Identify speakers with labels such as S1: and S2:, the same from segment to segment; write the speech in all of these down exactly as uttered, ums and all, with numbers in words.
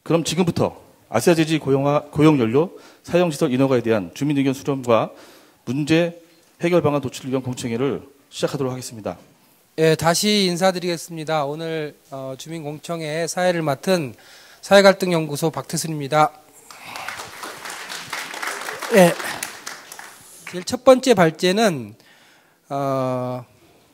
S1: 그럼 지금부터 아시아제지 고용화, 고용연료 사용시설 인허가에 대한 주민의견 수렴과 문제 해결 방안 도출을 위한 공청회를 시작하도록 하겠습니다.
S2: 예, 다시 인사드리겠습니다. 오늘 어, 주민공청회 사회를 맡은 사회갈등연구소 박태순입니다. 예, 제일 첫 번째 발제는 어,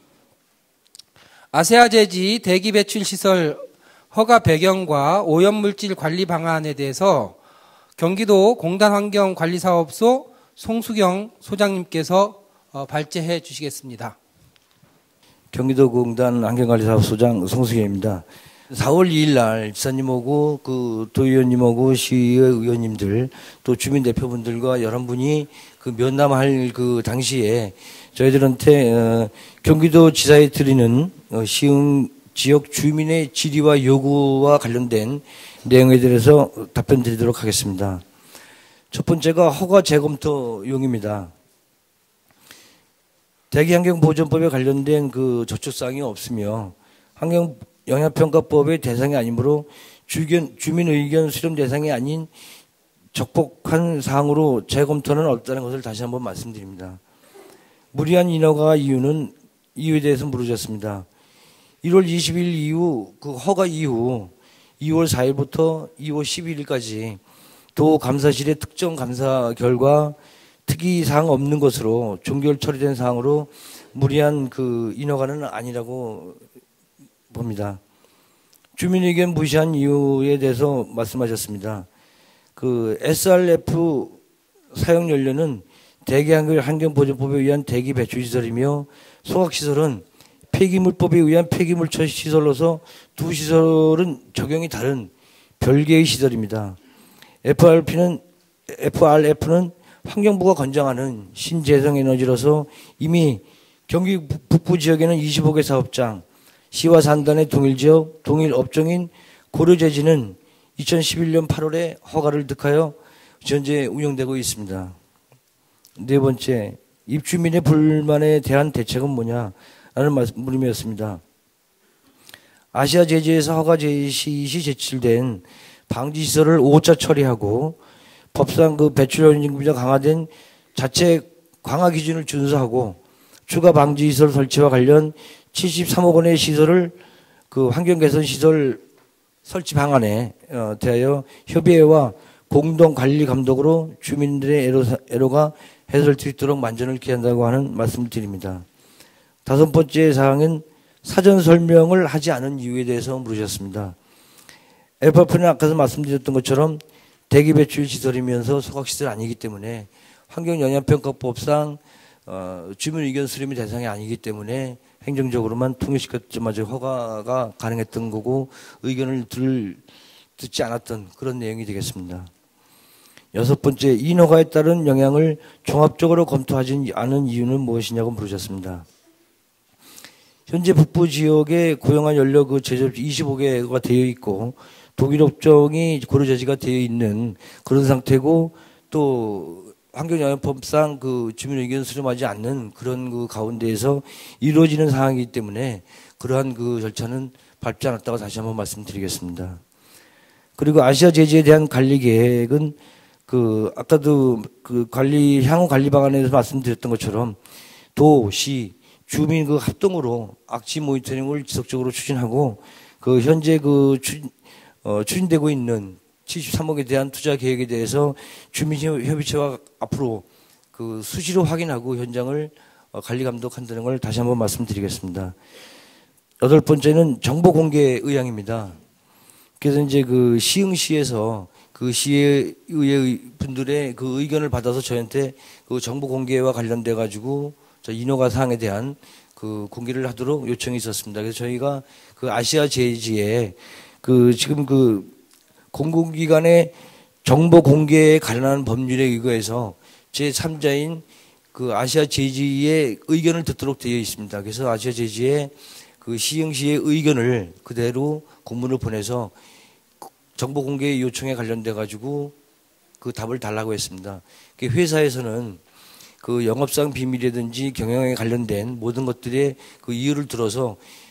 S2: 아세아제지 대기배출시설 허가 배경과 오염물질 관리 방안에 대해서 경기도 공단환경관리사업소 송수경 소장님께서 어, 발제해 주시겠습니다.
S3: 경기도 공단 환경관리사업소장 송수경입니다. 사월 이일 날 지사님하고 그 도의원님하고 시의회 의원님들 또 주민 대표분들과 열한 분이 그 면담할 그 당시에 저희들한테 어, 경기도 지사에 드리는 어, 시흥 지역 주민의 질의와 요구와 관련된 내용에 대해서 답변 드리도록 하겠습니다. 첫 번째가 허가 재검토용입니다. 대기환경보전법에 관련된 그 저촉사항이 없으며 환경영향평가법의 대상이 아니므로 주견, 주민의견 수렴 대상이 아닌 적법한 사항으로 재검토는 없다는 것을 다시 한번 말씀드립니다. 무리한 인허가 이유는 이유에 대해서 물으셨습니다. 일월 이십일 이후 그 허가 이후 이월 사일부터 이월 십일일까지 도 감사실의 특정 감사 결과 특이사항 없는 것으로 종결 처리된 사항으로 무리한 그 인허가는 아니라고 봅니다. 주민의견 무시한 이유에 대해서 말씀하셨습니다. 그 에스알에프 사용연료는 대기환경보전법에 의한 대기배출시설이며 소각시설은 폐기물법에 의한 폐기물 처리 시설로서 두 시설은 적용이 다른 별개의 시설입니다. 에프알피는, 에프알에프는 환경부가 권장하는 신재생에너지로서 이미 경기 북부 지역에는 이십오 개 사업장, 시와 산단의 동일지역, 동일업종인 고려제지는 이천십일 년 팔월에 허가를 득하여 현재 운영되고 있습니다. 네 번째, 입주민의 불만에 대한 대책은 뭐냐? 라는 물음이었습니다. 아시아제지에서 허가 제시 시 제출된 방지시설을 오차 처리하고 법상 그 배출연료가 강화된 자체 강화 기준을 준수하고 추가 방지시설 설치와 관련 칠십삼억 원의 시설을 그 환경개선시설 설치 방안에 대하여 협의회와 공동관리 감독으로 주민들의 애로, 애로가 해소될 수 있도록 만전을 기한다고 하는 말씀을 드립니다. 다섯 번째 사항은 사전 설명을 하지 않은 이유에 대해서 물으셨습니다. 에프알피는 아까도 말씀드렸던 것처럼 대기배출 시설이면서 소각시설 아니기 때문에 환경영향평가법상 어, 주민의견 수렴이 대상이 아니기 때문에 행정적으로만 통일시켰자마자 허가가 가능했던 거고 의견을 들, 듣지 않았던 그런 내용이 되겠습니다. 여섯 번째, 인허가에 따른 영향을 종합적으로 검토하지 않은 이유는 무엇이냐고 물으셨습니다. 현재 북부 지역에 고용한 연료 그 제조업 이십오 개가 되어 있고 독일업종이 고려제지가 되어 있는 그런 상태고 또 환경영향법상 그 주민의견 수렴하지 않는 그런 그 가운데에서 이루어지는 상황이기 때문에 그러한 그 절차는 밟지 않았다고 다시 한번 말씀드리겠습니다. 그리고 아시아제지에 대한 관리 계획은 그 아까도 그 관리 향후 관리 방안에서 말씀드렸던 것처럼 도, 시, 주민 그 합동으로 악취 모니터링을 지속적으로 추진하고 그 현재 그 추, 어, 추진되고 있는 칠십삼억에 대한 투자 계획에 대해서 주민협의체와 앞으로 그 수시로 확인하고 현장을 어, 관리 감독한다는 걸 다시 한번 말씀드리겠습니다. 여덟 번째는 정보 공개 의향입니다. 그래서 이제 그 시흥시에서 그 시의회 분들의 그 의견을 받아서 저희한테 그 정보 공개와 관련돼 가지고 저 인허가 사항에 대한 그 공개를 하도록 요청이 있었습니다. 그래서 저희가 그 아시아 제지에 그 지금 그 공공기관의 정보 공개에 관한 법률에 의거해서 제삼 자인 그 아시아 제지의 의견을 듣도록 되어 있습니다. 그래서 아시아 제지의 그 시흥시의 의견을 그대로 공문을 보내서 정보 공개 요청에 관련돼 가지고 그 답을 달라고 했습니다. 회사에서는 그 영업상 비밀이라든지 경영에 관련된 모든 것들의 그 이유를 들어서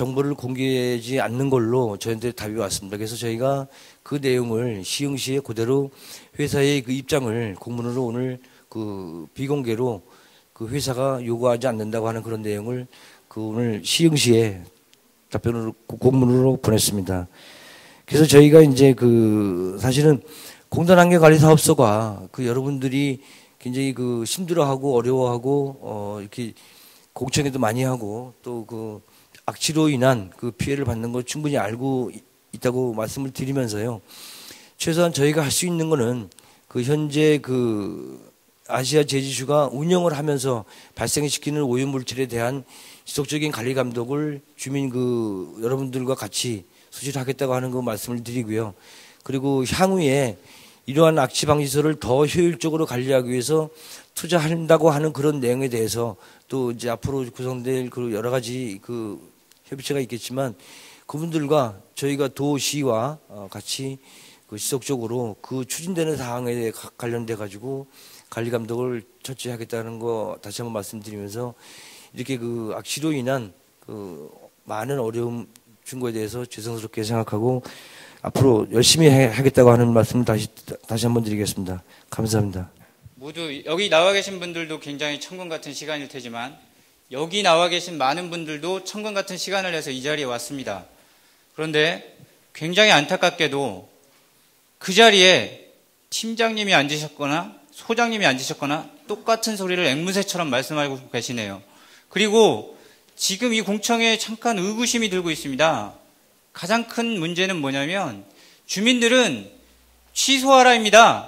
S3: 정보를 공개하지 않는 걸로 저희한테 답이 왔습니다. 그래서 저희가 그 내용을 시흥시에 그대로 회사의 그 입장을 공문으로 오늘 그 비공개로 그 회사가 요구하지 않는다고 하는 그런 내용을 그 오늘 시흥시에 답변으로 공문으로 보냈습니다. 그래서 저희가 이제 그 사실은 공단환경관리사업소가 그 여러분들이 굉장히 그 힘들어하고 어려워하고 어 이렇게 공청회도 많이 하고 또 그 악취로 인한 그 피해를 받는 거 충분히 알고 있다고 말씀을 드리면서요. 최소한 저희가 할 수 있는 거는 그 현재 그 아시아 제지슈가 운영을 하면서 발생시키는 오염물질에 대한 지속적인 관리 감독을 주민 그 여러분들과 같이 수실하겠다고 하는 거 말씀을 드리고요. 그리고 향후에 이러한 악취 방지소를 더 효율적으로 관리하기 위해서 투자한다고 하는 그런 내용에 대해서 또 이제 앞으로 구성될 그 여러 가지 그 협의체가 있겠지만 그분들과 저희가 도시와 같이 그 지속적으로 그 추진되는 사항에 관련돼 가지고 관리 감독을 철저히 하겠다는 거 다시 한번 말씀드리면서 이렇게 그 악취로 인한 그 많은 어려움 준 거에 대해서 죄송스럽게 생각하고 앞으로 열심히 하겠다고 하는 말씀을 다시 다시 한번 드리겠습니다. 감사합니다.
S4: 모두 여기 나와 계신 분들도 굉장히 천금 같은 시간일 테지만 여기 나와 계신 많은 분들도 천금 같은 시간을 내서 이 자리에 왔습니다. 그런데 굉장히 안타깝게도 그 자리에 팀장님이 앉으셨거나 소장님이 앉으셨거나 똑같은 소리를 앵무새처럼 말씀하고 계시네요. 그리고 지금 이 공청회에 잠깐 의구심이 들고 있습니다. 가장 큰 문제는 뭐냐면 주민들은 취소하라입니다.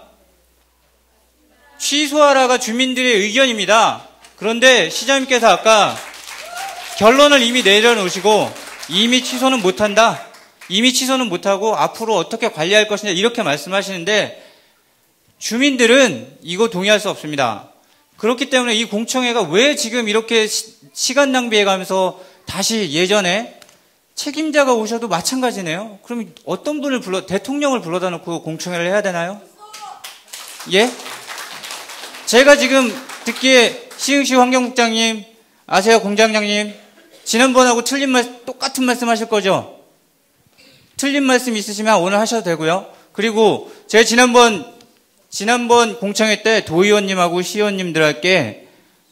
S4: 취소하라가 주민들의 의견입니다. 그런데 시장님께서 아까 결론을 이미 내려놓으시고 이미 취소는 못한다. 이미 취소는 못하고 앞으로 어떻게 관리할 것이냐 이렇게 말씀하시는데 주민들은 이거 동의할 수 없습니다. 그렇기 때문에 이 공청회가 왜 지금 이렇게 시, 시간 낭비해가면서 다시 예전에 책임자가 오셔도 마찬가지네요. 그럼 어떤 분을 불러, 대통령을 불러다 놓고 공청회를 해야 되나요? 예? 제가 지금 듣기에 시흥시 환경국장님, 아세아 공장장님, 지난번하고 틀린 말, 똑같은 말씀 하실 거죠? 틀린 말씀 있으시면 오늘 하셔도 되고요. 그리고 제가 지난번, 지난번 공청회 때 도의원님하고 시의원님들께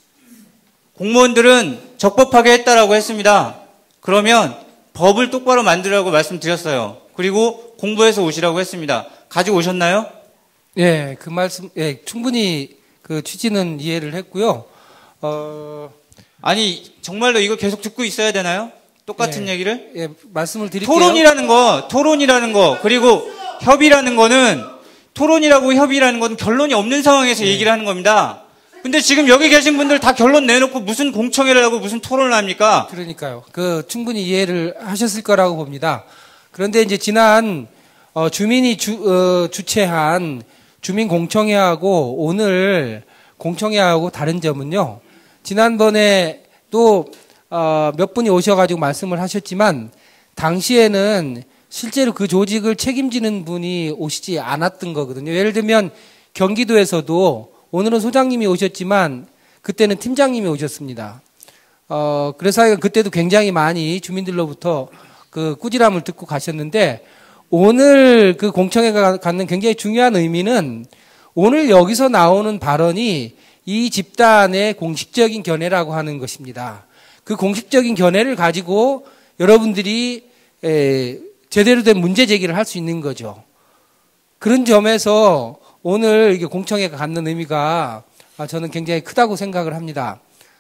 S4: 공무원들은 적법하게 했다라고 했습니다. 그러면 법을 똑바로 만들라고 말씀드렸어요. 그리고 공부해서 오시라고 했습니다. 가지고 오셨나요?
S2: 예, 그 말씀, 예, 충분히 그 취지는 이해를 했고요. 어,
S4: 아니, 정말로 이거 계속 듣고 있어야 되나요? 똑같은
S2: 예,
S4: 얘기를?
S2: 예, 말씀을 드릴게요.
S4: 토론이라는 거, 토론이라는 거, 그리고 협의라는 거는, 토론이라고 협의라는 건 결론이 없는 상황에서 예. 얘기를 하는 겁니다. 근데 지금 여기 계신 분들 다 결론 내놓고 무슨 공청회를 하고 무슨 토론을 합니까?
S2: 그러니까요. 그 충분히 이해를 하셨을 거라고 봅니다. 그런데 이제 지난 어, 주민이 주, 어, 주최한 주민 공청회하고 오늘 공청회하고 다른 점은요. 지난번에 또 어, 몇 분이 오셔가지고 말씀을 하셨지만 당시에는 실제로 그 조직을 책임지는 분이 오시지 않았던 거거든요. 예를 들면 경기도에서도 오늘은 소장님이 오셨지만 그때는 팀장님이 오셨습니다. 어, 그래서 그때도 굉장히 많이 주민들로부터 그 꾸지람을 듣고 가셨는데 오늘 그 공청회가 갖는 굉장히 중요한 의미는 오늘 여기서 나오는 발언이 이 집단의 공식적인 견해라고 하는 것입니다. 그 공식적인 견해를 가지고 여러분들이 에, 제대로 된 문제 제기를 할 수 있는 거죠. 그런 점에서 오늘 이게 공청회가 갖는 의미가 저는 굉장히 크다고 생각을 합니다.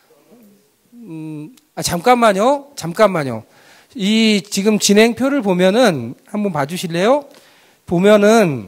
S2: 음, 아, 잠깐만요. 잠깐만요. 이 지금 진행표를 보면은 한번 봐주실래요? 보면은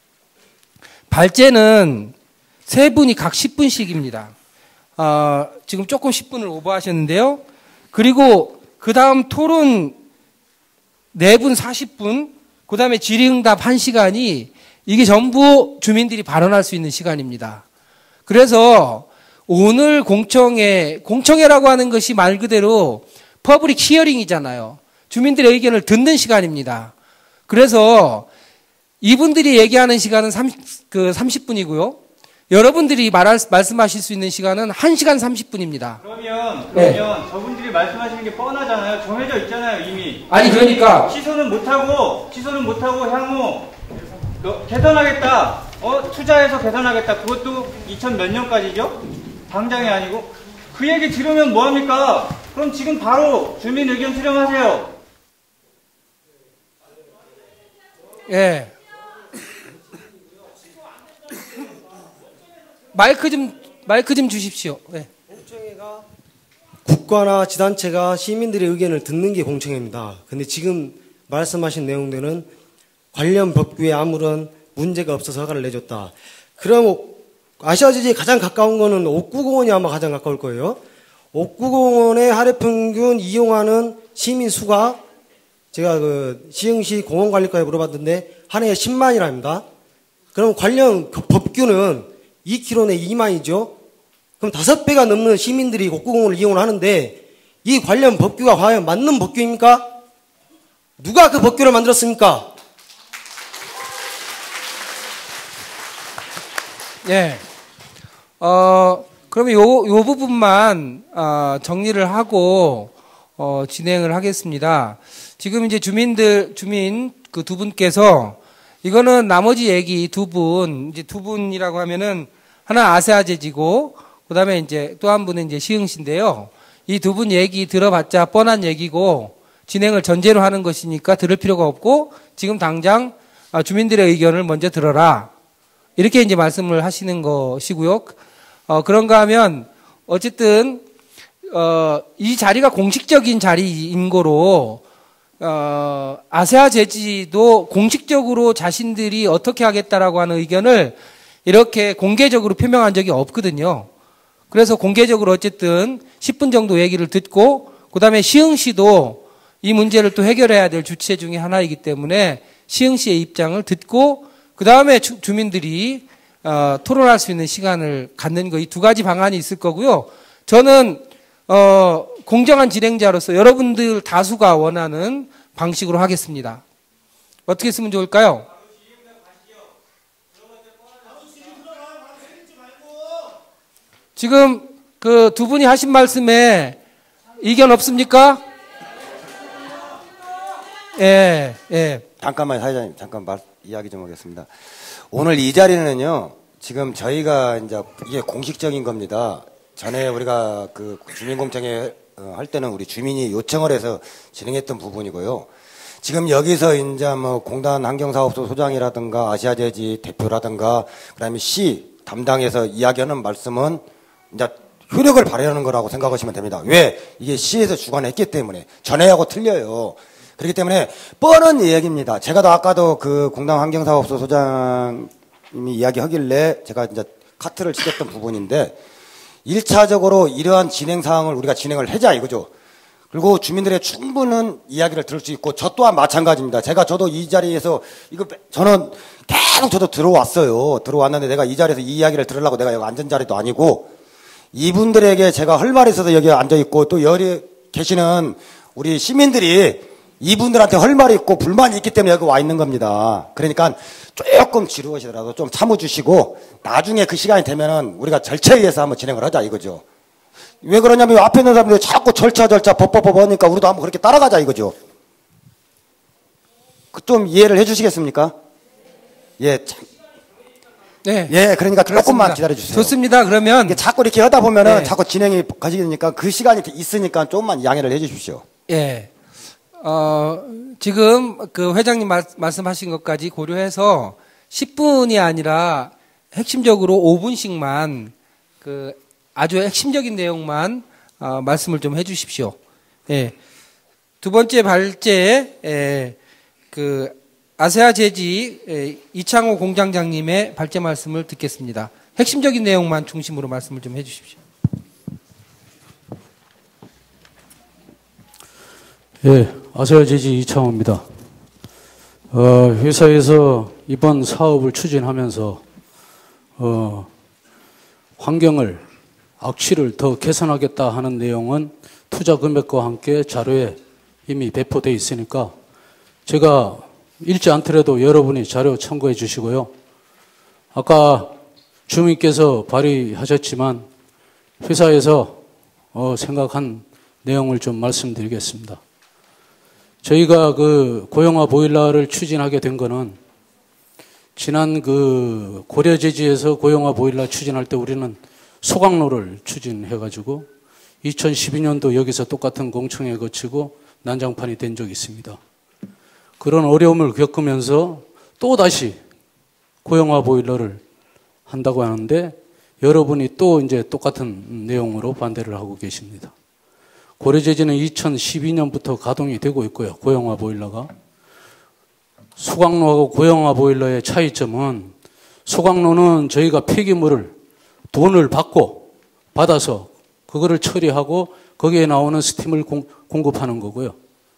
S2: 발제는 세 분이 각 십 분씩입니다. 어, 지금 조금 십 분을 오버하셨는데요. 그리고 그 다음 토론 네 분 사십 분, 그 다음에 질의응답 한 시간이 이게 전부 주민들이 발언할 수 있는 시간입니다. 그래서 오늘 공청회, 공청회라고 하는 것이 말 그대로 퍼블릭 히어링이잖아요. 주민들의 의견을 듣는 시간입니다. 그래서 이분들이 얘기하는 시간은 삼십, 그 삼십 분이고요. 여러분들이 말할, 말씀하실 수 있는 시간은 한 시간 삼십 분입니다.
S4: 그러면, 그러면
S2: 네.
S4: 저분들이 말씀하시는 게 뻔하잖아요. 정해져 있잖아요, 이미.
S2: 아니, 그러니까.
S4: 취소는 못하고, 취소는 못하고 향후 너, 개선하겠다. 어, 투자해서 개선하겠다. 그것도 이천 몇 년까지죠? 당장이 아니고. 그 얘기 들으면 뭐합니까? 그럼 지금 바로 주민 의견 수렴하세요.
S2: 예. 마이크 좀, 마이크 좀 주십시오. 예.
S5: 공청회가 국가나 지단체가 시민들의 의견을 듣는 게 공청회입니다. 근데 지금 말씀하신 내용들은 관련 법규에 아무런 문제가 없어서 허가를 내줬다. 그럼 아시아지지에 가장 가까운 거는 옥구공원이 아마 가장 가까울 거예요. 옥구공원의 하루 평균 이용하는 시민 수가 제가 그 시흥시 공원관리과에 물어봤는데 한 해에 십만이랍니다. 그럼 관련 그 법규는 이 킬로미터 내 이만이죠. 그럼 다섯 배가 넘는 시민들이 옥구공원을 이용을 하는데 이 관련 법규가 과연 맞는 법규입니까? 누가 그 법규를 만들었습니까?
S2: 예. 어, 그러면 요, 요 부분만, 어, 정리를 하고, 어, 진행을 하겠습니다. 지금 이제 주민들, 주민 그 두 분께서, 이거는 나머지 얘기 두 분, 이제 두 분이라고 하면은, 하나 아세아제지고, 그 다음에 이제 또 한 분은 이제 시흥시인데요. 이 두 분 얘기 들어봤자 뻔한 얘기고, 진행을 전제로 하는 것이니까 들을 필요가 없고, 지금 당장 주민들의 의견을 먼저 들어라. 이렇게 이제 말씀을 하시는 것이고요. 어, 그런가 하면, 어쨌든, 어, 이 자리가 공식적인 자리인 거로, 어, 아세아 제지도 공식적으로 자신들이 어떻게 하겠다라고 하는 의견을 이렇게 공개적으로 표명한 적이 없거든요. 그래서 공개적으로 어쨌든 십 분 정도 얘기를 듣고, 그 다음에 시흥시도 이 문제를 또 해결해야 될 주체 중에 하나이기 때문에 시흥시의 입장을 듣고, 그 다음에 주민들이 어, 토론할 수 있는 시간을 갖는 거, 이 두 가지 방안이 있을 거고요. 저는 어, 공정한 진행자로서 여러분들 다수가 원하는 방식으로 하겠습니다. 어떻게 쓰면 좋을까요? 지금 그 두 분이 하신 말씀에 의견 없습니까? 예, 예.
S6: 잠깐만, 사회자님, 잠깐 말, 이야기 좀 하겠습니다. 오늘 이 자리는요, 지금 저희가 이제 이게 공식적인 겁니다. 전에 우리가 그 주민공청회 할 때는 우리 주민이 요청을 해서 진행했던 부분이고요. 지금 여기서 이제 뭐 공단 환경사업소 소장이라든가 아시아제지 대표라든가 그다음에 시 담당해서 이야기하는 말씀은 이제 효력을 발휘하는 거라고 생각하시면 됩니다. 왜? 이게 시에서 주관했기 때문에 전에하고 틀려요. 그렇기 때문에 뻔한 이야기입니다. 제가 도 아까도 그 공단 환경사업소 소장님이 이야기하길래 제가 이제 카트를 치셨던 부분인데 일 차적으로 이러한 진행 사항을 우리가 진행을 하자 이거죠. 그리고 주민들의 충분한 이야기를 들을 수 있고 저 또한 마찬가지입니다. 제가 저도 이 자리에서 이거 저는 계속 저도 들어왔어요. 들어왔는데 내가 이 자리에서 이 이야기를 들으려고 내가 여기 앉은 자리도 아니고 이분들에게 제가 할 말이 있어서 여기 앉아 있고 또 여기 계시는 우리 시민들이 이분들한테 할 말이 있고 불만이 있기 때문에 여기 와 있는 겁니다. 그러니까 조금 지루하시더라도 좀 참아주시고 나중에 그 시간이 되면은 우리가 절차에 의해서 한번 진행을 하자 이거죠. 왜 그러냐면 앞에 있는 사람들이 자꾸 절차 절차 법법법 하니까 우리도 한번 그렇게 따라가자 이거죠. 그 좀 이해를 해주시겠습니까? 예, 참.
S2: 네.
S6: 예, 그러니까 조금만
S2: 그렇습니다.
S6: 기다려주세요.
S2: 좋습니다. 그러면
S6: 이게 자꾸 이렇게 하다 보면은
S2: 네.
S6: 자꾸 진행이 가지니까 그 시간이 있으니까 조금만 양해를 해주십시오.
S2: 예. 어, 지금 그 회장님 말, 말씀하신 것까지 고려해서 십 분이 아니라 핵심적으로 오 분씩만 그 아주 핵심적인 내용만 어, 말씀을 좀 해주십시오. 예. 두 번째 발제, 예, 그 아세아 제지 예, 이창호 공장장님의 발제 말씀을 듣겠습니다. 핵심적인 내용만 중심으로 말씀을 좀 해주십시오.
S7: 예, 아세아 제지 이창호입니다. 어, 회사에서 이번 사업을 추진하면서 어, 환경을 악취를 더 개선하겠다 하는 내용은 투자 금액과 함께 자료에 이미 배포되어 있으니까 제가 읽지 않더라도 여러분이 자료 참고해 주시고요. 아까 주민께서 발의하셨지만 회사에서 어, 생각한 내용을 좀 말씀드리겠습니다. 저희가 그 고용화 보일러를 추진하게 된 거는 지난 그 고려제지에서 고용화 보일러 추진할 때 우리는 소각로를 추진해가지고 이천십이 년도 여기서 똑같은 공청회 거치고 난장판이 된 적이 있습니다. 그런 어려움을 겪으면서 또 다시 고용화 보일러를 한다고 하는데 여러분이 또 이제 똑같은 내용으로 반대를 하고 계십니다. 고려제지는 이천십이 년부터 가동이 되고 있고요. 고용화 보일러가. 소각로하고 고용화 보일러의 차이점은 소각로는 저희가 폐기물을 돈을 받고 받아서 그거를 처리하고 거기에 나오는 스팀을 공, 공급하는 거고요.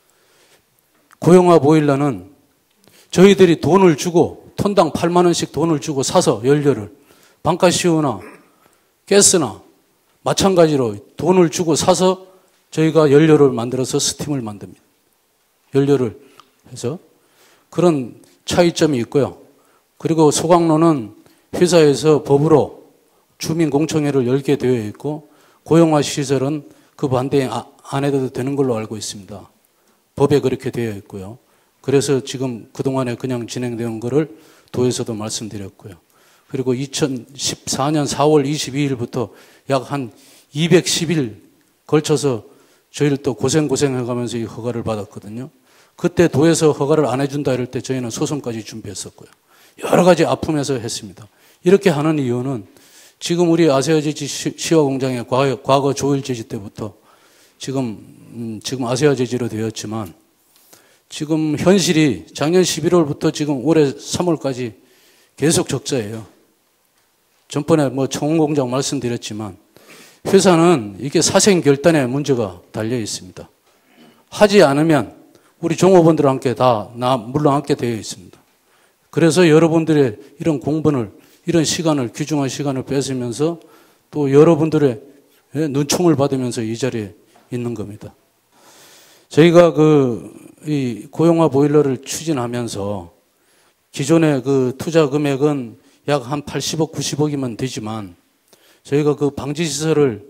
S7: 고용화 보일러는 저희들이 돈을 주고 톤당 팔만 원씩 돈을 주고 사서 연료를 방가시우나 가스나 마찬가지로 돈을 주고 사서 저희가 연료를 만들어서 스팀을 만듭니다. 연료를 해서 그런 차이점이 있고요. 그리고 소각로는 회사에서 법으로 주민공청회를 열게 되어 있고 고용화 시설은 그 반대 안 해도 되는 걸로 알고 있습니다. 법에 그렇게 되어 있고요. 그래서 지금 그동안에 그냥 진행되는 거를 도에서도 말씀드렸고요. 그리고 이천십사 년 사월 이십이일부터 약 한 이백십 일 걸쳐서 저희를 또 고생고생 해가면서 이 허가를 받았거든요. 그때 도에서 허가를 안 해준다 이럴 때 저희는 소송까지 준비했었고요. 여러 가지 아픔에서 했습니다. 이렇게 하는 이유는 지금 우리 아세아제지 시화공장의 과거, 과거 조일제지 때부터 지금, 음, 지금 아세아제지로 되었지만 지금 현실이 작년 십일월부터 지금 올해 삼월까지 계속 적자예요. 전번에 뭐 청운공장 말씀드렸지만 회사는 이게 사생결단의 문제가 달려 있습니다. 하지 않으면 우리 종업원들과 함께 다 나 물러앉게 되어 있습니다. 그래서 여러분들의 이런 공분을, 이런 시간을, 귀중한 시간을 뺏으면서 또 여러분들의 눈총을 받으면서 이 자리에 있는 겁니다. 저희가 그, 이 고용화 보일러를 추진하면서 기존의 그 투자 금액은 약 한 팔십억, 구십억이면 되지만 저희가 그 방지시설을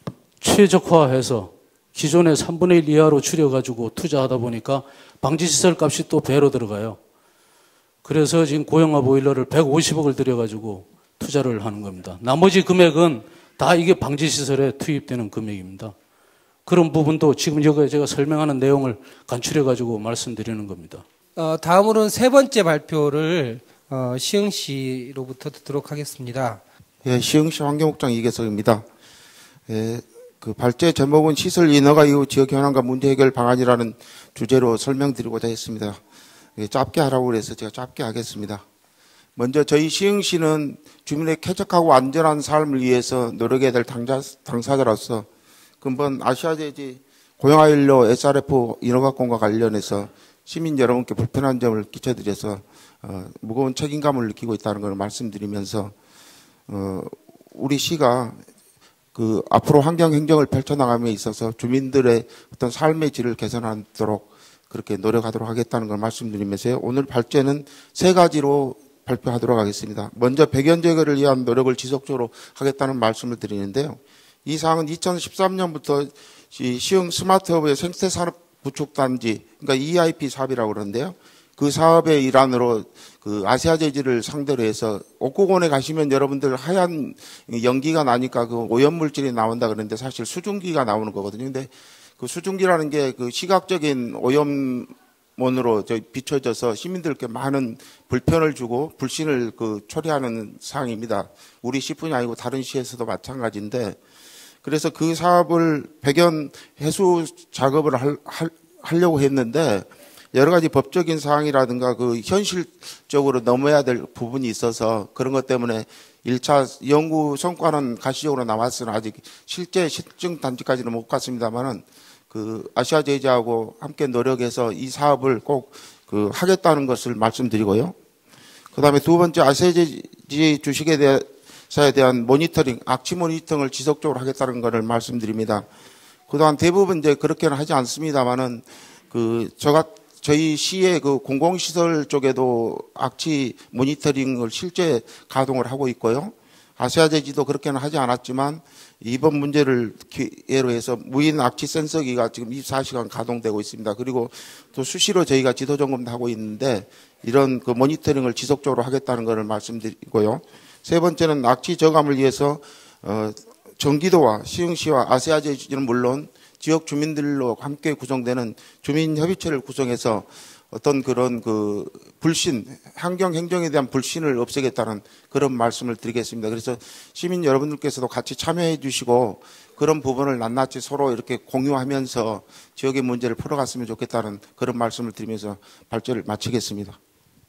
S7: 최적화해서 기존의 삼분의 일 이하로 줄여가지고 투자하다 보니까 방지시설 값이 또 배로 들어가요. 그래서 지금 고용화 보일러를 백오십억을 들여가지고 투자를 하는 겁니다. 나머지 금액은 다 이게 방지시설에 투입되는 금액입니다. 그런 부분도 지금 여기 제가 설명하는 내용을 간추려가지고 말씀드리는 겁니다.
S2: 어, 다음으로는 세 번째 발표를 어, 시흥시로부터 듣도록 하겠습니다.
S8: 예, 시흥시 환경국장 이계석입니다. 예, 그 발제 제목은 시설 인허가 이후 지역 현안과 문제 해결 방안이라는 주제로 설명드리고자 했습니다. 예, 짧게 하라고 그래서 제가 짧게 하겠습니다. 먼저 저희 시흥시는 주민의 쾌적하고 안전한 삶을 위해서 노력해야 될 당자, 당사자로서 근본 아시아제지 고용화연료 에스알에프 인허가권과 관련해서 시민 여러분께 불편한 점을 끼쳐드려서 어, 무거운 책임감을 느끼고 있다는 걸 말씀드리면서 어, 우리 시가 그 앞으로 환경 행정을 펼쳐나감에 있어서 주민들의 어떤 삶의 질을 개선하도록 그렇게 노력하도록 하겠다는 걸 말씀드리면서요. 오늘 발제는 세 가지로 발표하도록 하겠습니다. 먼저 배경 제거를 위한 노력을 지속적으로 하겠다는 말씀을 드리는데요. 이 사항은 이천십삼 년부터 시흥 스마트허브의 생태산업 구축단지, 그러니까 이아이피 사업이라고 그러는데요. 그 사업의 일환으로 그 아시아제지를 상대로 해서 옥고곤에 가시면 여러분들 하얀 연기가 나니까 그 오염물질이 나온다 그러는데 사실 수증기가 나오는 거거든요. 근데 그 수증기라는 게 그 시각적인 오염원으로 저 비춰져서 시민들께 많은 불편을 주고 불신을 그 초래하는 사항입니다. 우리 시뿐이 아니고 다른 시에서도 마찬가지인데 그래서 그 사업을 배경 해수 작업을 할, 할, 하려고 했는데 여러 가지 법적인 사항이라든가 그 현실적으로 넘어야 될 부분이 있어서 그런 것 때문에 일 차 연구 성과는 가시적으로 나왔으나 아직 실제 실증 단지까지는 못 갔습니다만은 그 아시아제지하고 함께 노력해서 이 사업을 꼭 그 하겠다는 것을 말씀드리고요. 그 다음에 두 번째 아시아제지 주식에 대해 사에 대한 모니터링, 악취 모니터링을 지속적으로 하겠다는 것을 말씀드립니다. 그동안 대부분 이제 그렇게는 하지 않습니다만은 그 저가 저희 시의 그 공공시설 쪽에도 악취 모니터링을 실제 가동을 하고 있고요. 아시아제지도 그렇게는 하지 않았지만 이번 문제를 기회로 해서 무인 악취 센서기가 지금 이십사 시간 가동되고 있습니다. 그리고 또 수시로 저희가 지도 점검도 하고 있는데 이런 그 모니터링을 지속적으로 하겠다는 것을 말씀드리고요. 세 번째는 악취 저감을 위해서 어, 경기도와 시흥시와 아시아제지는 물론 지역 주민들로 함께 구성되는 주민협의체를 구성해서 어떤 그런 그 불신, 환경 행정에 대한 불신을 없애겠다는 그런 말씀을 드리겠습니다. 그래서 시민 여러분들께서도 같이 참여해 주시고 그런 부분을 낱낱이 서로 이렇게 공유하면서 지역의 문제를 풀어갔으면 좋겠다는 그런 말씀을 드리면서 발제를 마치겠습니다.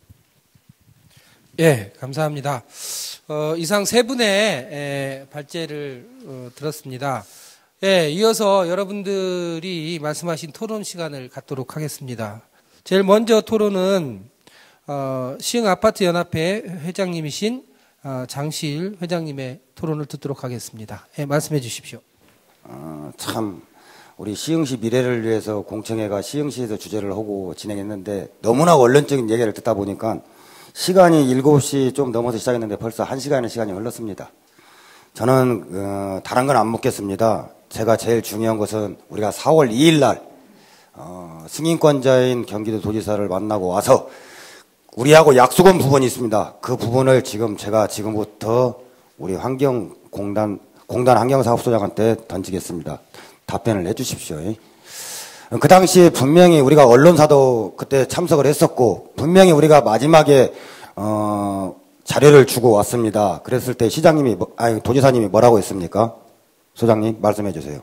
S2: 예, 감사합니다. 어, 이상 세 분의 에, 발제를 어, 들었습니다. 예, 이어서 여러분들이 말씀하신 토론 시간을 갖도록 하겠습니다. 제일 먼저 토론은 어, 시흥아파트연합회 회장님이신 어, 장시일 회장님의 토론을 듣도록 하겠습니다. 예, 말씀해 주십시오.
S6: 어, 참 우리 시흥시 미래를 위해서 공청회가 시흥시에서 주제를 하고 진행했는데 너무나 원론적인 얘기를 듣다 보니까 시간이 일곱 시 좀 넘어서 시작했는데 벌써 한 시간의 시간이 흘렀습니다. 저는 어, 다른 건 안 묻겠습니다. 제가 제일 중요한 것은 우리가 사월 이일 날 어, 승인권자인 경기도 도지사를 만나고 와서 우리하고 약속한 부분이 있습니다. 그 부분을 지금 제가 지금부터 우리 환경공단 공단 환경사업소장한테 던지겠습니다. 답변을 해주십시오. 그 당시에 분명히 우리가 언론사도 그때 참석을 했었고 분명히 우리가 마지막에 어, 자료를 주고 왔습니다. 그랬을 때 시장님이 아니 도지사님이 뭐라고 했습니까? 소장님 말씀해 주세요.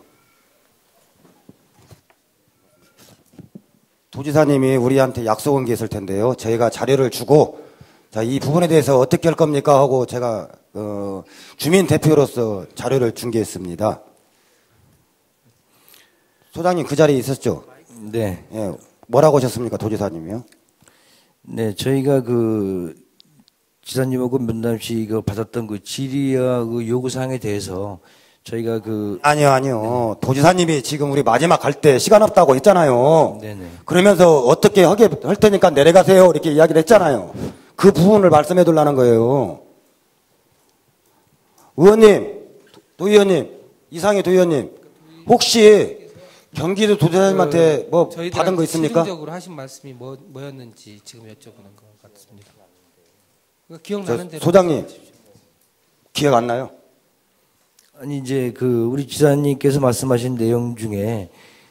S6: 도지사님이 우리한테 약속한 게 있을 텐데요. 저희가 자료를 주고 자, 이 부분에 대해서 어떻게 할 겁니까 하고 제가 어, 주민 대표로서 자료를 준 게 있습니다. 소장님 그 자리에 있었죠?
S3: 네.
S6: 예, 뭐라고 하셨습니까, 도지사님이요?
S3: 네, 저희가 그 지사님하고 면담시 그 받았던 그 질의와 그 요구 사항에 대해서 저희가 그
S6: 아니요, 아니요. 네. 도지사님이 지금 우리 마지막 갈 때 시간 없다고 했잖아요.
S3: 네네.
S6: 그러면서 어떻게 하게 할 테니까 내려가세요 이렇게 이야기를 했잖아요. 그 부분을 말씀해 두려는 거예요. 의원님, 도 의원님, 이상희 도 의원님, 혹시 경기도 도지사님한테
S2: 그,
S6: 뭐 받은 거 있습니까?
S2: 실질적으로 하신 말씀이 뭐, 뭐였는지 지금 여쭤보는 것 같습니다. 기억나는 대로
S6: 소장님, 기억 안 나요?
S3: 아니 이제 그 우리 지사님께서 말씀하신 내용 중에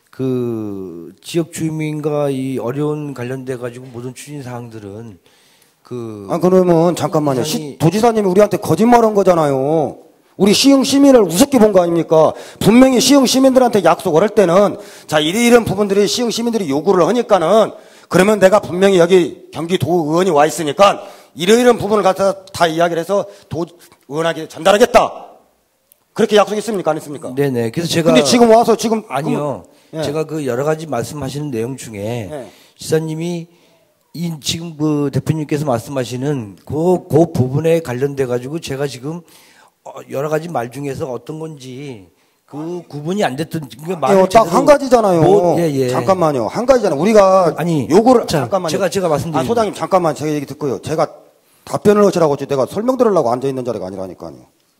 S3: 그 지역 주민과 이 어려운 관련돼 가지고 모든 추진 사항들은 그
S6: 아 그러면 잠깐만요.
S3: 도지사님...
S6: 시, 도지사님이 우리한테 거짓말한 거잖아요. 우리 시흥 시민을 우습게 본 거 아닙니까? 분명히 시흥 시민들한테 약속을 할 때는 자 이런 부분들이 시흥 시민들이 요구를 하니까는 그러면 내가 분명히 여기 경기도 의원이 와 있으니까 이런 부분을 갖다 다 이야기를 해서 도 의원에게 전달하겠다. 그렇게 약속했습니까? 안 했습니까?
S3: 네네. 그래서 제가
S6: 근데 지금 와서 지금
S3: 아니요.
S6: 그러면, 예.
S3: 제가 그 여러 가지 말씀하시는 내용 중에
S6: 예.
S3: 지사님이 이 지금 그 대표님께서 말씀하시는 그, 그 부분에 관련돼 가지고 제가 지금 여러 가지 말 중에서 어떤 건지 그 구분이 안 됐던
S6: 아니요, 딱 한 가지잖아요.
S3: 뭐, 예, 예.
S6: 잠깐만요. 한 가지잖아요. 우리가
S3: 아니
S6: 요거를
S3: 자,
S6: 잠깐만요.
S3: 제가 제가 말씀드린
S6: 아, 소장님 잠깐만 제가 얘기 듣고요. 제가 답변을 하시라고 했지 내가 설명 들으려고 앉아 있는 자리가 아니라니까요.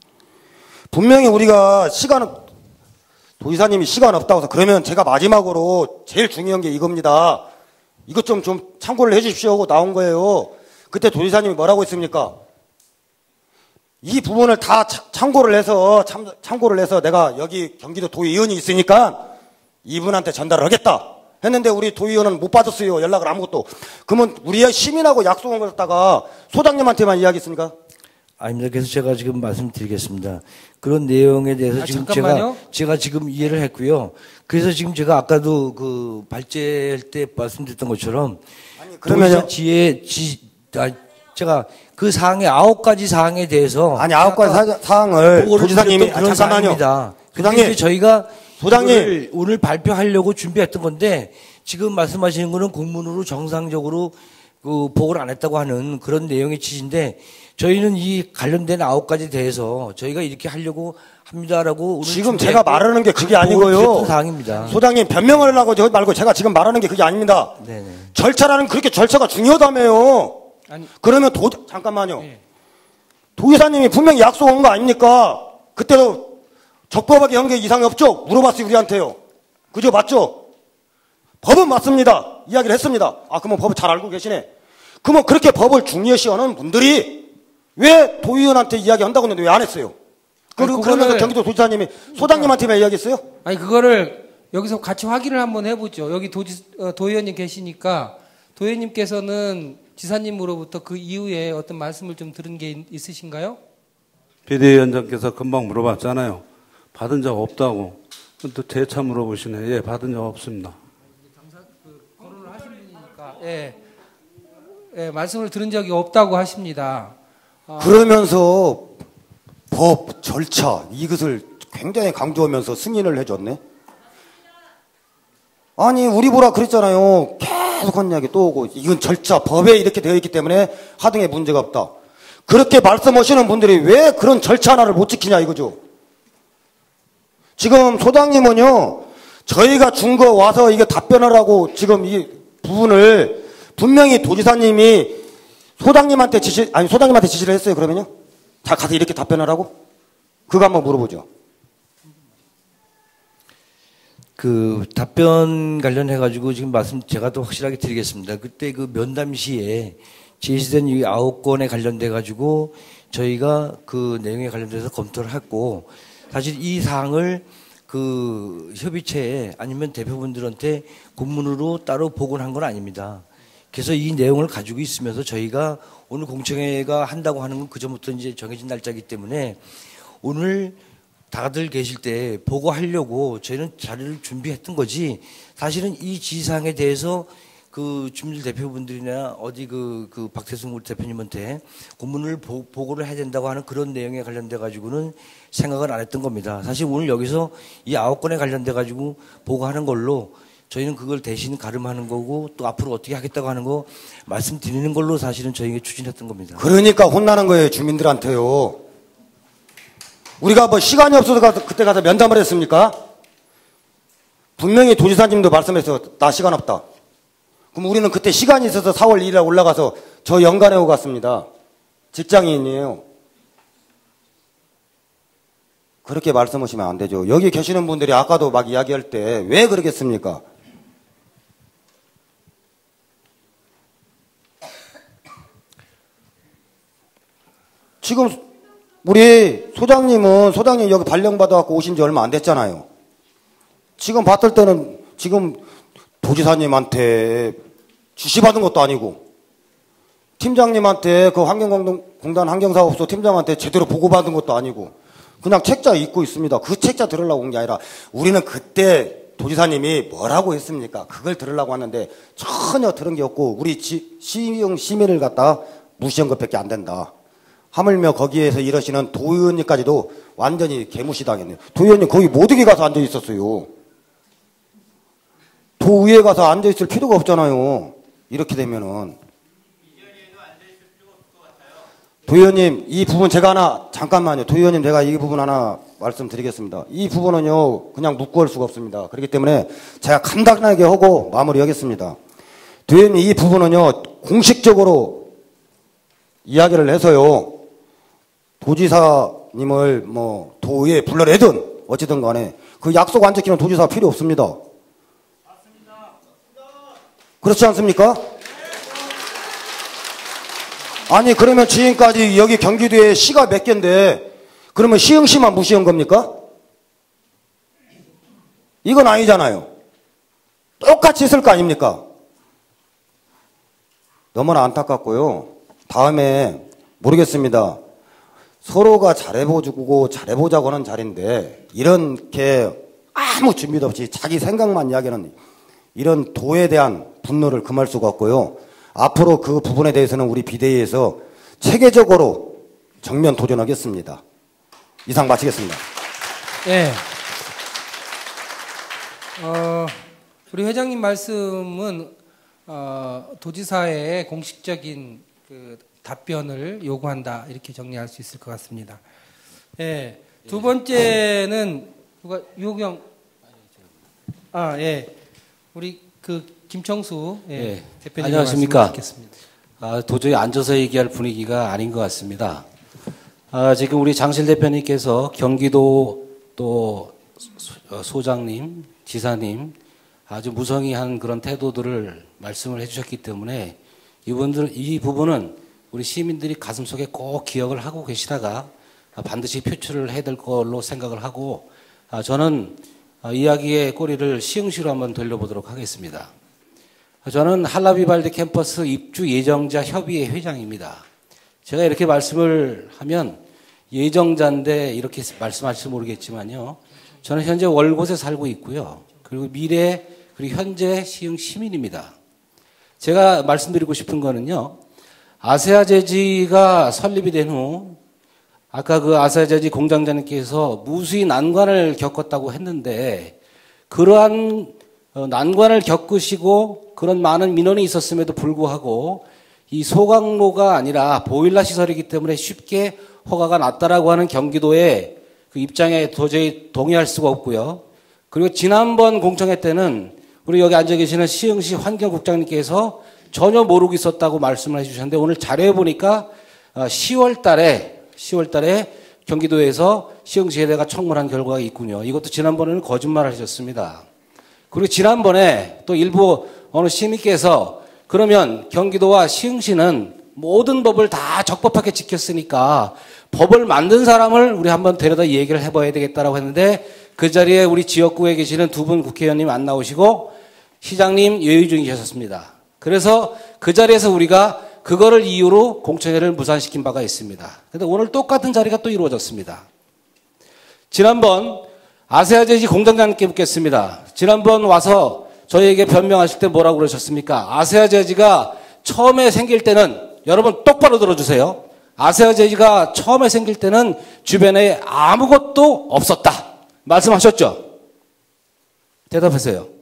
S6: 분명히 우리가 시간은 도지사님이 시간 없다고 해서 그러면 제가 마지막으로 제일 중요한 게 이겁니다. 이것 좀 좀 참고를 해 주십시오 하고 나온 거예요. 그때 도지사님이 뭐라고 했습니까? 이 부분을 다 참고를 해서 참, 참고를 해서 내가 여기 경기도 도의원이 있으니까 이분한테 전달을 하겠다 했는데 우리 도의원은 못 받았어요. 연락을 아무것도. 그러면 우리 시민하고 약속한 걸 갖다가 소장님한테만 이야기했습니까?
S3: 아닙니다. 그래서 제가 지금 말씀드리겠습니다. 그런 내용에 대해서
S2: 아,
S3: 지금
S2: 잠깐만요.
S3: 제가 제가 지금 이해를 했고요. 그래서 지금 제가 아까도 그 발제할 때 말씀드렸던 것처럼
S6: 아니 그러면
S3: 지혜 지 아, 제가 그 사항의 아홉 가지 사항에 대해서
S6: 아니 아홉 가지 사, 사항을 도지사님이 아, 잠깐만요.
S3: 소장님 저희가
S6: 소장님
S3: 오늘 발표하려고 준비했던 건데 지금 말씀하시는 거는 공문으로 정상적으로 그 보고를 안 했다고 하는 그런 내용의 취지인데 저희는 이 관련된 아홉 가지에 대해서 저희가 이렇게 하려고 합니다라고
S6: 지금 제가 말하는 게 그게 아니고요.
S3: 사항입니다.
S6: 소장님 변명을 하려고 저 말고 제가 지금 말하는 게 그게 아닙니다.
S3: 네네.
S6: 절차라는 그렇게 절차가 중요하다며요.
S2: 아니,
S6: 그러면 도 잠깐만요.
S2: 네.
S6: 도의사님이 분명히 약속한 거 아닙니까? 그때도 적법하게 한 게 이상이 없죠? 물어봤어요, 우리한테요. 그죠? 맞죠? 법은 맞습니다. 이야기를 했습니다. 아, 그러면 법을 잘 알고 계시네. 그러면 그렇게 법을 중요시하는 분들이 왜 도의원한테 이야기한다고 했는데 왜 안 했어요? 그리고 그러면서 경기도 도지사님이 소장님한테만 이야기했어요?
S2: 아니, 그거를 여기서 같이 확인을 한번 해보죠. 여기 도지, 어, 도의원님 계시니까 도의원님께서는 지사님으로부터 그 이후에 어떤 말씀을 좀 들은 게 있, 있으신가요?
S9: 비대위원장께서 금방 물어봤잖아요. 받은 적 없다고. 또 재차 물어보시네. 예, 받은 적 없습니다.
S2: 당사, 그, 거론을 하신 분이니까, 예. 예, 말씀을 들은 적이 없다고 하십니다. 아,
S6: 그러면서 법, 절차, 이것을 굉장히 강조하면서 승인을 해줬네? 아니, 우리 보라 그랬잖아요. 계속 한 이야기 또 오고, 이건 절차, 법에 이렇게 되어 있기 때문에 하등에 문제가 없다. 그렇게 말씀하시는 분들이 왜 그런 절차 하나를 못 지키냐 이거죠. 지금 소장님은요, 저희가 준 거 와서 이게 답변을 하고 지금 이 부분을 분명히 도지사님이 소장님한테 지시, 아니 소장님한테 지시를 했어요, 그러면요? 다 가서 이렇게 답변을 하고? 그거 한번 물어보죠.
S3: 그 답변 관련해가지고 지금 말씀 제가 또 확실하게 드리겠습니다. 그때 그 면담 시에 제시된 이 아홉 건에 관련돼가지고 저희가 그 내용에 관련돼서 검토를 했고, 사실 이 사항을 그 협의체에 아니면 대표분들한테 공문으로 따로 보고한 건 아닙니다. 그래서 이 내용을 가지고 있으면서 저희가 오늘 공청회가 한다고 하는 건 그전부터 이제 정해진 날짜이기 때문에 오늘 다들 계실 때 보고하려고 저희는 자료를 준비했던 거지, 사실은 이 지사항에 대해서 그 주민들 대표분들이나 어디 그, 그 박태승 우리 대표님한테 공문을 보, 보고를 해야 된다고 하는 그런 내용에 관련돼 가지고는 생각을 안 했던 겁니다. 사실 오늘 여기서 이 아홉 건에 관련돼 가지고 보고하는 걸로 저희는 그걸 대신 가름하는 거고, 또 앞으로 어떻게 하겠다고 하는 거 말씀드리는 걸로 사실은 저희가 추진했던 겁니다.
S6: 그러니까 혼나는 거예요, 주민들한테요. 우리가 뭐 시간이 없어서 가서 그때 가서 면담을 했습니까? 분명히 도지사님도 말씀해서 나 시간 없다. 그럼 우리는 그때 시간이 있어서 사월 일일에 올라가서 저 연간에 오고 갔습니다. 직장인이에요. 그렇게 말씀하시면 안 되죠. 여기 계시는 분들이 아까도 막 이야기할 때 왜 그러겠습니까? 지금 우리 소장님은 소장님 여기 발령받아갖고 오신 지 얼마 안 됐잖아요. 지금 봤을 때는 지금 도지사님한테 지시받은 것도 아니고, 팀장님한테 그 환경공단 환경사업소 팀장한테 제대로 보고받은 것도 아니고, 그냥 책자 읽고 있습니다. 그 책자 들으려고 온 게 아니라 우리는 그때 도지사님이 뭐라고 했습니까? 그걸 들으려고 하는데 전혀 들은 게 없고, 우리 지, 시민, 시민을 갖다 무시한 것밖에 안 된다. 하물며 거기에서 이러시는 도의원님까지도 완전히 개무시당했네요. 도의원님 거기 못 오게 가서 앉아 있었어요. 도의회에 가서 앉아 있을 필요가 없잖아요. 이렇게 되면은. 도의원님, 이 부분 제가 하나, 잠깐만요. 도의원님, 제가 이 부분 하나 말씀드리겠습니다. 이 부분은요, 그냥 묵고 할 수가 없습니다. 그렇기 때문에 제가 간단하게 하고 마무리하겠습니다. 도의원님, 이 부분은요, 공식적으로 이야기를 해서요, 도지사님을 뭐, 도의회에 불러내든, 어찌든 간에, 그 약속 안 지키는 도지사 필요 없습니다. 그렇지 않습니까? 아니, 그러면 지금까지 여기 경기도에 시가 몇 개인데, 그러면 시흥시만 무시한 겁니까? 이건 아니잖아요. 똑같이 있을 거 아닙니까? 너무나 안타깝고요. 다음에 모르겠습니다. 서로가 잘해보고 잘해보자고 하는 자리인데, 이렇게 아무 준비도 없이 자기 생각만 이야기하는 이런 도에 대한 분노를 금할 수가 없고요. 앞으로 그 부분에 대해서는 우리 비대위에서 체계적으로 정면 도전하겠습니다. 이상 마치겠습니다.
S2: 네. 어, 우리 회장님 말씀은 어, 도지사의 공식적인 그 답변을 요구한다, 이렇게 정리할 수 있을 것 같습니다. 예. 두 번째는 누가 유경 아 예. 우리 그 김청수 예,
S10: 예.
S2: 대표님
S10: 안녕하십니까.
S2: 듣겠습니다.
S10: 아, 도저히 앉아서 얘기할 분위기가 아닌 것 같습니다.
S3: 아, 지금 우리 장실 대표님께서 경기도 또 소장님, 지사님 아주 무성의한 그런 태도들을 말씀을 해주셨기 때문에 이분들 이 부분은 우리 시민들이 가슴속에 꼭 기억을 하고 계시다가 반드시 표출을 해야 될 걸로 생각을 하고 저는 이야기의 꼬리를 시흥시로 한번 돌려보도록 하겠습니다. 저는 한라비발디 캠퍼스 입주 예정자 협의회 회장입니다. 제가 이렇게 말씀을 하면 예정자인데 이렇게 말씀하실지 모르겠지만요. 저는 현재 월곶에 살고 있고요. 그리고 미래 그리고 현재 시흥 시민입니다. 제가 말씀드리고 싶은 거는요. 아세아제지가 설립이 된 후 아까 그 아세아제지 공장장님께서 무수히 난관을 겪었다고 했는데 그러한 난관을 겪으시고 그런 많은 민원이 있었음에도 불구하고 이 소각로가 아니라 보일러 시설이기 때문에 쉽게 허가가 났다라고 하는 경기도의 그 입장에 도저히 동의할 수가 없고요. 그리고 지난번 공청회 때는 우리 여기 앉아 계시는 시흥시 환경국장님께서 전혀 모르고 있었다고 말씀을 해주셨는데 오늘 자료에 보니까 시월 달에 시월 달에 경기도에서 시흥시에다가 청문한 결과가 있군요. 이것도 지난번에는 거짓말을 하셨습니다. 그리고 지난번에 또 일부 어느 시민께서 그러면 경기도와 시흥시는 모든 법을 다 적법하게 지켰으니까 법을 만든 사람을 우리 한번 데려다 얘기를 해봐야 되겠다라고 했는데 그 자리에 우리 지역구에 계시는 두 분 국회의원님 안 나오시고 시장님 예의 중이셨습니다. 그래서 그 자리에서 우리가 그거를 이유로 공청회를 무산시킨 바가 있습니다. 그런데 오늘 똑같은 자리가 또 이루어졌습니다. 지난번 아세아제지 공장장님께 묻겠습니다. 지난번 와서 저희에게 변명하실 때 뭐라고 그러셨습니까? 아세아제지가 처음에 생길 때는 여러분 똑바로 들어주세요. 아세아제지가 처음에 생길 때는 주변에 아무것도 없었다. 말씀하셨죠? 대답하세요.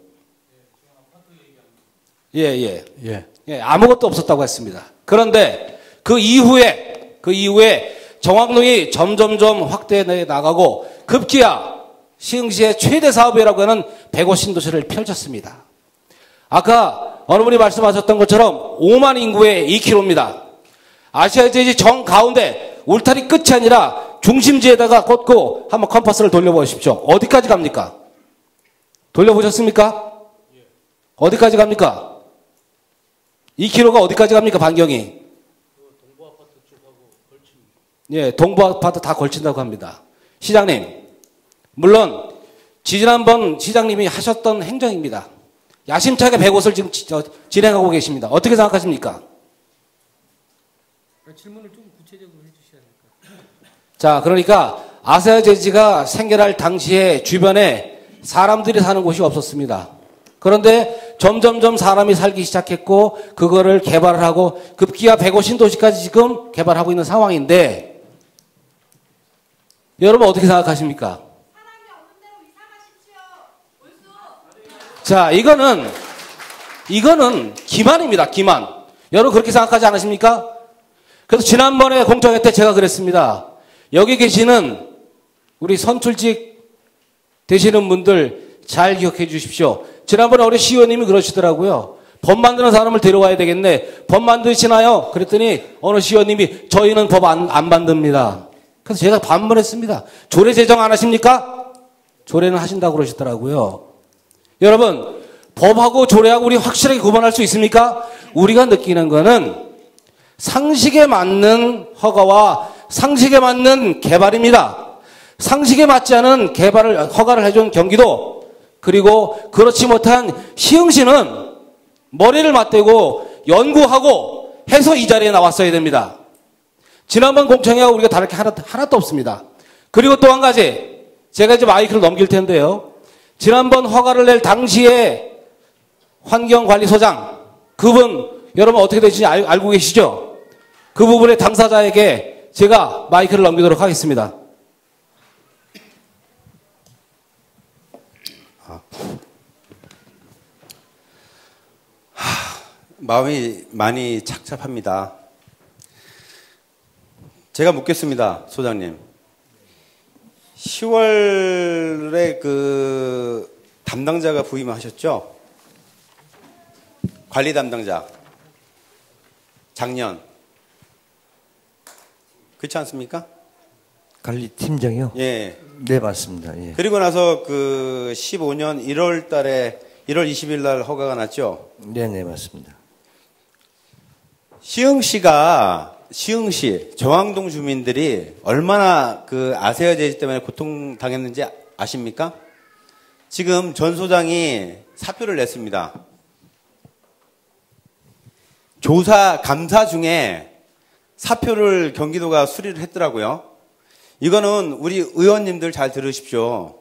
S3: 예, 예.
S7: 예.
S3: 예, 아무것도 없었다고 했습니다. 그런데 그 이후에, 그 이후에 정확농이 점점점 확대해 나가고 급기야 시흥시의 최대 사업이라고 하는 백오 신도시를 펼쳤습니다. 아까 어느 분이 말씀하셨던 것처럼 오만 인구의 이 킬로미터입니다. 아시아제지 정 가운데 울타리 끝이 아니라 중심지에다가 꽂고 한번 컴퍼스를 돌려보십시오. 어디까지 갑니까? 돌려보셨습니까? 어디까지 갑니까? 이 킬로미터가 어디까지 갑니까? 반경이. 동부 아파트 쪽하고 걸친. 예, 동부 아파트 다 걸친다고 합니다. 시장님, 물론 지난번 시장님이 하셨던 행정입니다. 야심차게 백옷을 지금 지, 저, 진행하고 계십니다. 어떻게 생각하십니까?
S2: 질문을 좀 구체적으로 해주셔야 될까요?
S3: 자, 그러니까 아세아제지가 생겨날 당시에 주변에 사람들이 사는 곳이 없었습니다. 그런데 점점점 사람이 살기 시작했고 그거를 개발을 하고 급기야 백오 신도시까지 지금 개발하고 있는 상황인데 여러분 어떻게 생각하십니까? 자, 이거는 이거는 기만입니다. 기만. 여러분 그렇게 생각하지 않으십니까? 그래서 지난번에 공청회 때 제가 그랬습니다. 여기 계시는 우리 선출직 되시는 분들 잘 기억해 주십시오. 지난번에 우리 시의원님이 그러시더라고요. 법 만드는 사람을 데려와야 되겠네. 법 만드시나요? 그랬더니 어느 시의원님이 저희는 법 안 안 만듭니다. 그래서 제가 반문했습니다. 조례 제정 안 하십니까? 조례는 하신다고 그러시더라고요. 여러분, 법하고 조례하고 우리 확실하게 구분할 수 있습니까? 우리가 느끼는 거는 상식에 맞는 허가와 상식에 맞는 개발입니다. 상식에 맞지 않은 개발을, 허가를 해준 경기도, 그리고 그렇지 못한 시흥시는 머리를 맞대고 연구하고 해서 이 자리에 나왔어야 됩니다. 지난번 공청회하고 우리가 다를 게 하나, 하나도 없습니다. 그리고 또 한 가지, 제가 이제 마이크를 넘길 텐데요. 지난번 허가를 낼 당시에 환경관리소장, 그분, 여러분 어떻게 되시는지 알, 알고 계시죠? 그 부분의 당사자에게 제가 마이크를 넘기도록 하겠습니다.
S10: 아. 하, 마음이 많이 착잡합니다. 제가 묻겠습니다, 소장님. 시월에 그 담당자가 부임하셨죠? 관리 담당자. 작년. 그렇지 않습니까?
S3: 관리팀장이요?
S10: 예.
S3: 네, 맞습니다. 예.
S10: 그리고 나서 그 십오 년 일월 달에 일월 이십일 날 허가가 났죠?
S3: 네, 네, 맞습니다.
S10: 시흥시가 시흥시 정왕동 주민들이 얼마나 그 아세아 제지 때문에 고통 당했는지 아십니까? 지금 전 소장이 사표를 냈습니다. 조사 감사 중에 사표를 경기도가 수리를 했더라고요. 이거는 우리 의원님들 잘 들으십시오.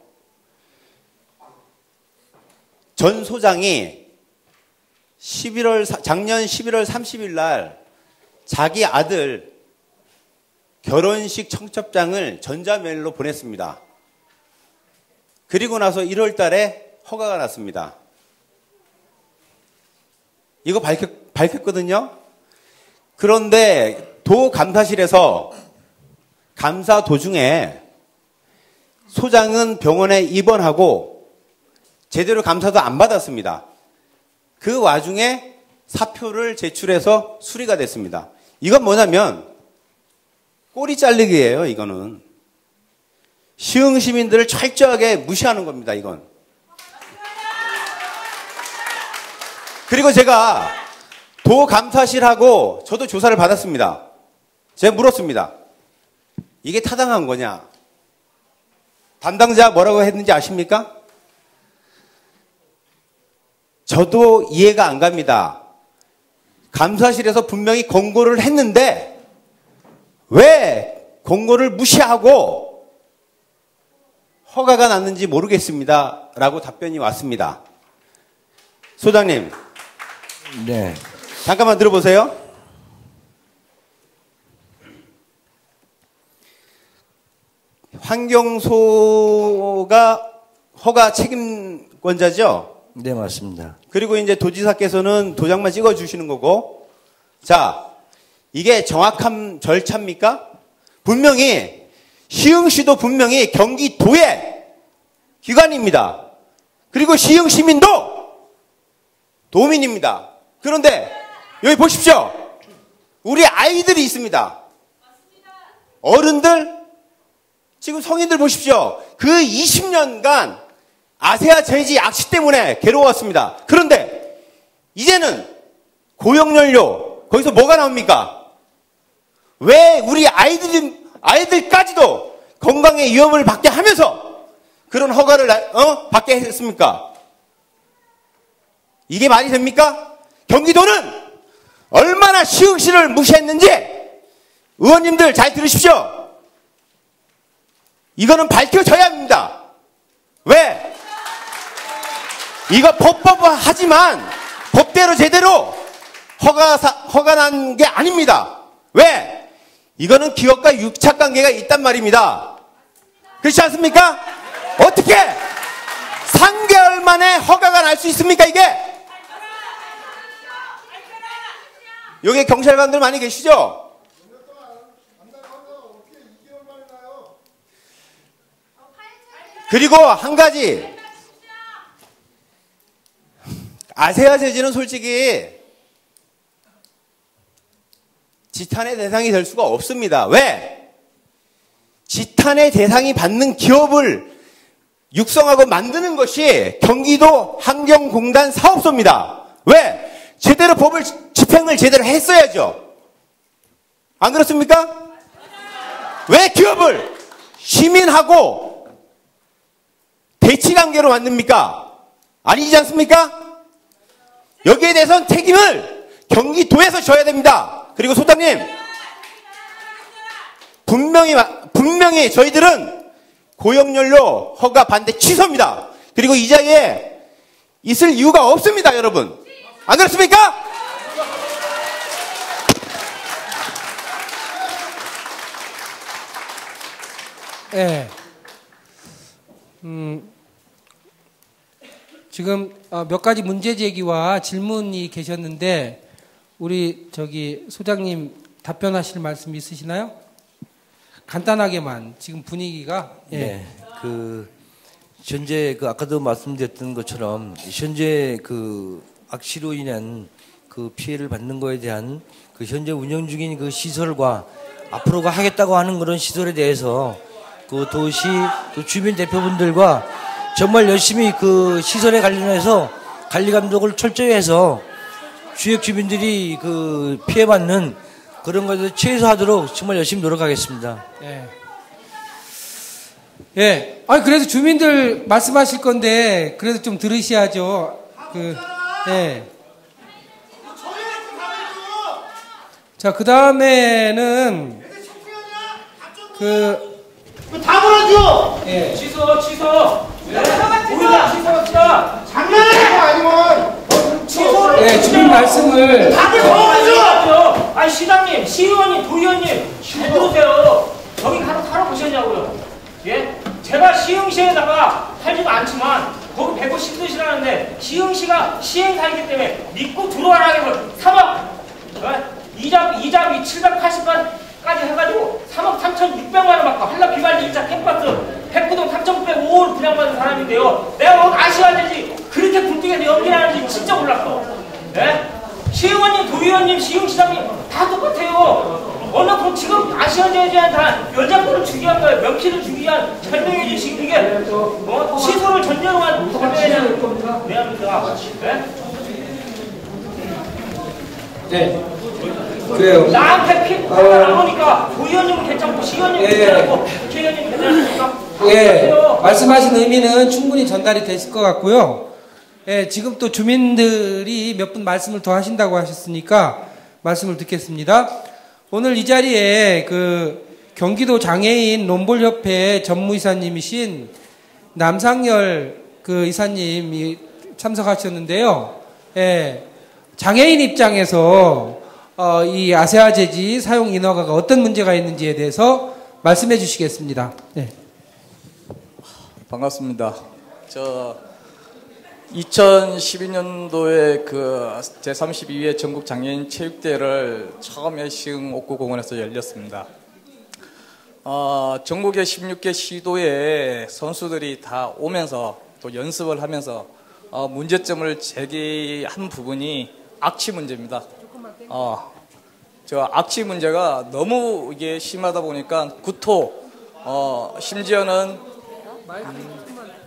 S10: 전 소장이 십일월 작년 십일월 삼십일 날 자기 아들 결혼식 청첩장을 전자메일로 보냈습니다. 그리고 나서 일월 달에 허가가 났습니다. 이거 밝혔, 밝혔거든요. 그런데 도 감사실에서 감사 도중에 소장은 병원에 입원하고 제대로 감사도 안 받았습니다. 그 와중에 사표를 제출해서 수리가 됐습니다. 이건 뭐냐면 꼬리 잘리기예요. 이거는 시흥 시민들을 철저하게 무시하는 겁니다. 이건. 그리고 제가 도 감사실하고 저도 조사를 받았습니다. 제가 물었습니다. 이게 타당한 거냐? 담당자 뭐라고 했는지 아십니까? 저도 이해가 안 갑니다. 감사실에서 분명히 권고를 했는데 왜 권고를 무시하고 허가가 났는지 모르겠습니다. 라고 답변이 왔습니다. 소장님.
S3: 네.
S10: 잠깐만 들어보세요. 환경소가 허가 책임권자죠?
S3: 네, 맞습니다.
S10: 그리고 이제 도지사께서는 도장만 찍어주시는 거고, 자, 이게 정확한 절차입니까? 분명히, 시흥시도 분명히 경기도의 기관입니다. 그리고 시흥시민도 도민입니다. 그런데, 여기 보십시오. 우리 아이들이 있습니다. 어른들, 지금 성인들 보십시오. 그 이십 년간 아세아 제지 악취 때문에 괴로웠습니다. 그런데 이제는 고용연료 거기서 뭐가 나옵니까? 왜 우리 아이들 아이들까지도 건강에 위험을 받게 하면서 그런 허가를 어? 받게 했습니까? 이게 말이 됩니까? 경기도는 얼마나 시흥시를 무시했는지 의원님들 잘 들으십시오. 이거는 밝혀져야 합니다. 왜? 이거 법법하지만 법대로 제대로 허가, 허가 난 게 아닙니다. 왜? 이거는 기업과 유착관계가 있단 말입니다. 그렇지 않습니까? 어떻게 삼 개월 만에 허가가 날 수 있습니까, 이게? 여기 경찰관들 많이 계시죠? 그리고 한 가지, 아세아 제지는 솔직히 지탄의 대상이 될 수가 없습니다. 왜? 지탄의 대상이 받는 기업을 육성하고 만드는 것이 경기도 환경공단 사업소입니다. 왜? 제대로 법을 집행을 제대로 했어야죠. 안 그렇습니까? 왜 기업을 시민하고 대치관계로 만듭니까? 아니지 않습니까? 여기에 대해서는 책임을 경기도에서 져야 됩니다. 그리고 소장님, 분명히 분명히 저희들은 고용연료 허가 반대 취소입니다. 그리고 이 자리에 있을 이유가 없습니다, 여러분. 안 그렇습니까?
S2: 네. 음, 지금 몇 가지 문제 제기와 질문이 계셨는데 우리 저기 소장님 답변하실 말씀 있으시나요? 간단하게만 지금 분위기가 예.
S3: 네. 그 현재 그 아까도 말씀드렸던 것처럼 현재 그 악취로 인한 그 피해를 받는 거에 대한 그 현재 운영 중인 그 시설과 앞으로가 하겠다고 하는 그런 시설에 대해서 그 도시 또 주민 대표분들과 정말 열심히 그 시설에 관련해서 관리 감독을 철저히 해서 주역 주민들이 그 피해받는 그런 것을 최소화하도록 정말 열심히 노력하겠습니다.
S2: 예. 예. 아, 그래서 주민들 말씀하실 건데, 그래도 좀 들으셔야죠. 그, 예. 자, 그 다음에는, 그,
S11: 다 몰아줘!
S2: 예.
S11: 취소, 취소! 우리가 취소, 취소! 장난하는 거 아니면! 취소!
S2: 예, 주민 말씀을.
S11: 다들 몰아줘! 아니, 시장님, 시의원님, 도의원님, 잘 들으세요. 저기 가서 살아보셨냐고요? 예? 제가 시흥시에다가 살지도 않지만, 거기 배고 힘드시라는데, 시흥시가 시행사이기 때문에 믿고 들어와라 해서 삼억, 이자, 이자 칠백팔십까지 해가지고 삼억 삼천육백만 원 받고 한라 비발리 이자 캠퍼스 백구동 삼천구백오 원 분양받은 사람인데요. 내가 오늘 아시아제지 그렇게 굴뚝에서 연기하는지 진짜 몰랐어. 네? 시의원님, 도의원님, 시흥시장님 다 똑같아요. 어느 그 지금 아시아제지한 다 여자분을 주기 위한 거예요. 명키를 주기 위한 설명해지 지금 이게 어? 시설을 전제로 한 설명해야 겁니다. 대한민국가. 네?
S2: 네. 그래요.
S11: 나한테 피,
S2: 어...
S11: 나오니까 도의원님은 괜찮고 시의원님은
S2: 예.
S11: 괜찮고 국회의원님은 괜찮습니까?
S2: 예. 말씀하신 의미는 충분히 전달이 됐을 것 같고요. 예, 지금 또 주민들이 몇 분 말씀을 더 하신다고 하셨으니까 말씀을 듣겠습니다. 오늘 이 자리에 그 경기도 장애인 롬볼협회 전무이사님이신 남상열 그 이사님이 참석하셨는데요. 예, 장애인 입장에서 어, 이 아세아제지 사용 인허가가 어떤 문제가 있는지에 대해서 말씀해 주시겠습니다. 네.
S12: 반갑습니다. 저 이천십이 년도에 그 제삼십이 회 전국 장애인 체육대회를 처음에 시흥 옥구공원에서 열렸습니다. 어, 전국의 십육 개 시도에 선수들이 다 오면서 또 연습을 하면서 어, 문제점을 제기한 부분이 악취 문제입니다. 어, 저 악취 문제가 너무 이게 심하다 보니까 구토, 어, 심지어는 음,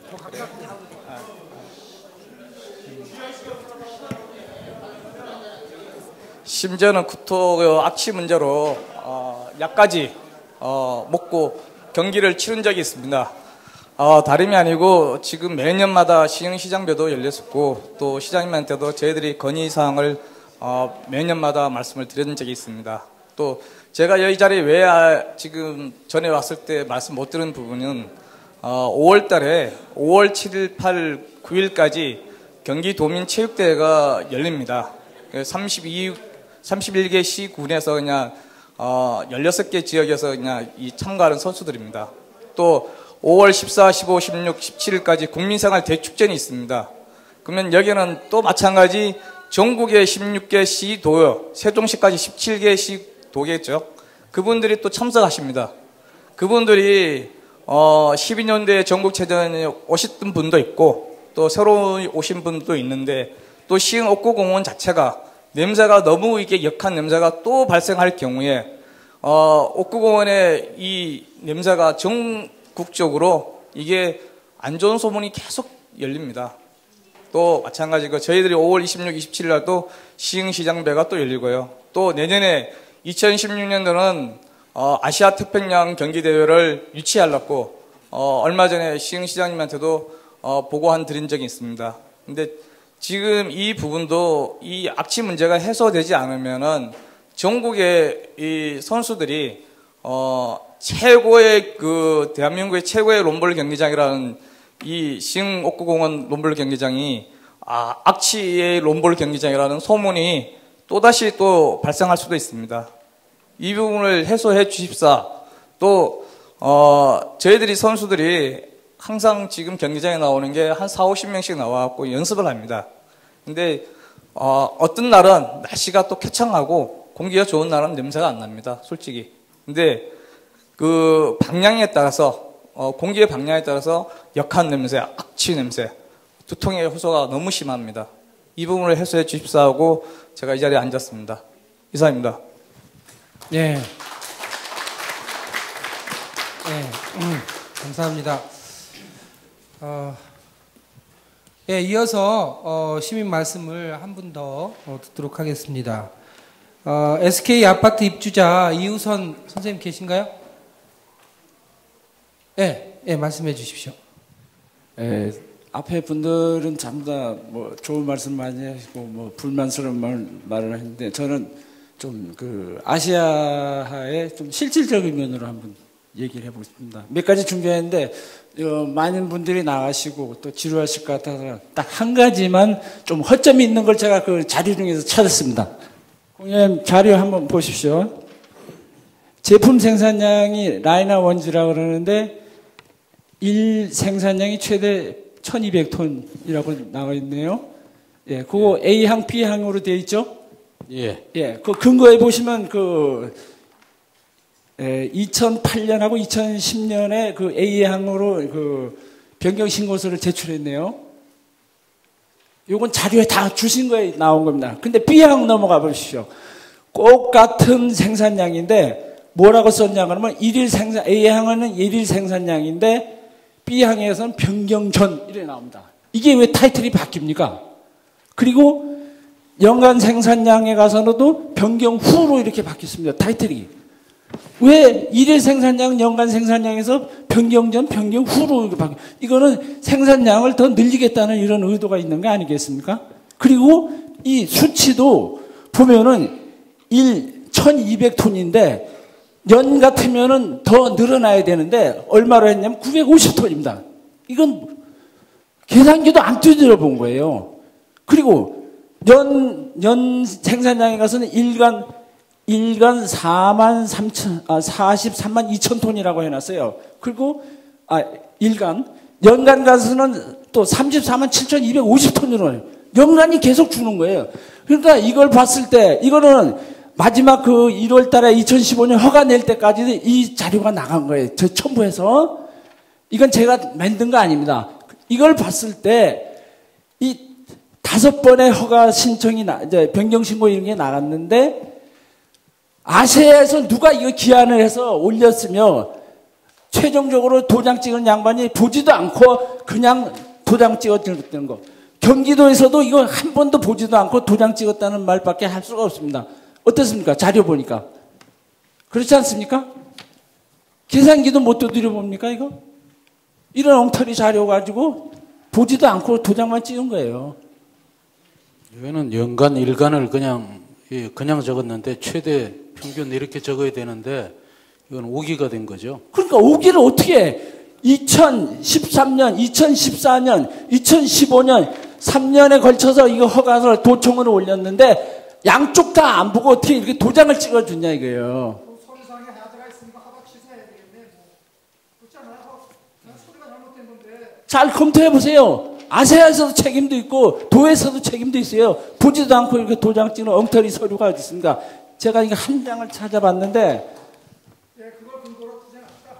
S12: 심지어는 구토 악취 문제로 어, 약까지 어, 먹고 경기를 치른 적이 있습니다. 어, 다름이 아니고 지금 매년마다 시흥시장배도 열렸었고 또 시장님한테도 저희들이 건의사항을 어, 매년마다 말씀을 드린 적이 있습니다. 또 제가 이 자리에 왜 아, 지금 전에 왔을 때 말씀 못 드린 부분은 어, 오월 달에 오월 칠일, 팔일, 구일까지 경기도민체육대회가 열립니다. 삼십이, 삼십일 개 시군에서 그냥 어, 열여섯 개 지역에서 그냥 이 참가하는 선수들입니다. 또 오월 십사, 십오, 십육, 십칠일까지 국민생활 대축전이 있습니다. 그러면 여기는 또 마찬가지 전국의 십육 개 시도요, 세종시까지 십칠 개 시도겠죠. 그분들이 또 참석하십니다. 그분들이 어, 십이 년도에 전국체전에 오셨던 분도 있고 또 새로 오신 분도 있는데 또 시흥 옥구공원 자체가 냄새가 너무 이게 역한 냄새가 또 발생할 경우에 어, 옥구공원의 이 냄새가 전국적으로 이게 안 좋은 소문이 계속 열립니다. 또 마찬가지고 저희들이 오월 이십육, 이십칠일 날도 시흥시장배가 또 열리고요. 또 내년에 이천십육 년도는 어, 아시아 태평양 경기대회를 유치하려고 어, 얼마 전에 시흥시장님한테도 어, 보고한 드린 적이 있습니다. 근데 지금 이 부분도 이 악취 문제가 해소되지 않으면은 전국의 이 선수들이 어, 최고의 그 대한민국의 최고의 롬볼 경기장이라는 이 시흥 옥구공원 롬볼 경기장이 아, 악취의 롬볼 경기장이라는 소문이 또다시 또 발생할 수도 있습니다. 이 부분을 해소해 주십사. 또 어, 저희들이 선수들이 항상 지금 경기장에 나오는 게 한 사오십 명씩 나와갖고 연습을 합니다. 근데 어, 어떤 날은 날씨가 또 쾌청하고 공기가 좋은 날은 냄새가 안 납니다. 솔직히. 근데 그 방향에 따라서 어, 공기의 방향에 따라서 역한 냄새, 악취 냄새, 두통의 호소가 너무 심합니다. 이 부분을 해소해 주십사 하고 제가 이 자리에 앉았습니다. 이상입니다.
S2: 예. 예. 음, 감사합니다. 어, 예, 이어서 어, 시민 말씀을 한 분 더 어, 듣도록 하겠습니다. 어, 에스케이 아파트 입주자 이우선 선생님 계신가요? 예, 예, 말씀해 주십시오.
S13: 예, 앞에 분들은 전부 다 뭐 좋은 말씀 많이 하시고 뭐 불만스러운 말, 말을 하는데 저는 좀 그 아시아의 좀 실질적인 면으로 한번 얘기를 해보겠습니다. 몇 가지 준비했는데 어, 많은 분들이 나가시고 또 지루하실 것 같아서 딱 한 가지만 좀 허점이 있는 걸 제가 그 자료 중에서 찾았습니다. 공연 자료 한번 보십시오. 제품 생산량이 라이나 원지라고 그러는데 일 생산량이 최대 천이백 톤이라고 나와 있네요. 예, 그거 예. A항, B항으로 되어 있죠?
S7: 예.
S13: 예, 그 근거에 보시면 그 예, 이천팔 년하고 이천십 년에 그 A항으로 그 변경 신고서를 제출했네요. 요건 자료에 다 주신 거에 나온 겁니다. 근데 B항 넘어가 보십시오. 꼭 같은 생산량인데 뭐라고 썼냐 그러면 일일 생산, A항은 일일 생산량인데 B항에서는 변경 전 이래 나옵니다. 이게 왜 타이틀이 바뀝니까? 그리고 연간 생산량에 가서도 변경 후로 이렇게 바뀌었습니다. 타이틀이. 왜 일일 생산량, 연간 생산량에서 변경 전, 변경 후로 이렇게 바뀌 이거는 생산량을 더 늘리겠다는 이런 의도가 있는 거 아니겠습니까? 그리고 이 수치도 보면은 일, 천이백 톤인데 연 같으면은 더 늘어나야 되는데 얼마로 했냐면 구백오십 톤입니다. 이건 계산기도 안 두드려 본 거예요. 그리고 연, 연 생산량에 가서는 일간, 일간 사만 삼천, 아, 사십삼만 이천 톤이라고 해놨어요. 그리고, 아, 일간. 연간 가서는 또 삼십사만 칠천이백오십 톤으로 해요. 연간이 계속 주는 거예요. 그러니까 이걸 봤을 때, 이거는 마지막 그 일월 달에 이천십오 년 허가 낼 때까지 이 자료가 나간 거예요. 저 첨부해서. 이건 제가 만든 거 아닙니다. 이걸 봤을 때, 이 다섯 번의 허가 신청이 나, 이제 변경 신고 이런 게 나갔는데, 아시아에서 누가 이거 기한을 해서 올렸으며, 최종적으로 도장 찍은 양반이 보지도 않고 그냥 도장 찍었다는 거. 경기도에서도 이거 한 번도 보지도 않고 도장 찍었다는 말밖에 할 수가 없습니다. 어떻습니까? 자료 보니까. 그렇지 않습니까? 계산기도 못 두드려 봅니까, 이거? 이런 엉터리 자료 가지고 보지도 않고 도장만 찍은 거예요.
S7: 이거는 연간, 일간을 그냥, 그냥 적었는데 최대 평균 이렇게 적어야 되는데 이건 오기가 된 거죠.
S13: 그러니까 오기를 어떻게 해? 이천십삼 년, 이천십사 년, 이천십오 년, 삼 년에 걸쳐서 이거 허가서 도청으로 올렸는데 양쪽 다 안 보고 어떻게 이렇게 도장을 찍어주냐 이거예요.
S14: 서류상에 하자가 있으니까 허가 취소해야 되겠네. 뭐. 그렇지 않아요? 그냥 소리가 잘못된 건데.
S13: 잘 검토해 보세요. 아세아에서도 책임도 있고 도에서도 책임도 있어요. 보지도 않고 이렇게 도장 찍는 엉터리 서류가 어디 있습니까? 제가 이거 한 장을 찾아봤는데.
S14: 예, 그걸 근거로 투쟁합시다.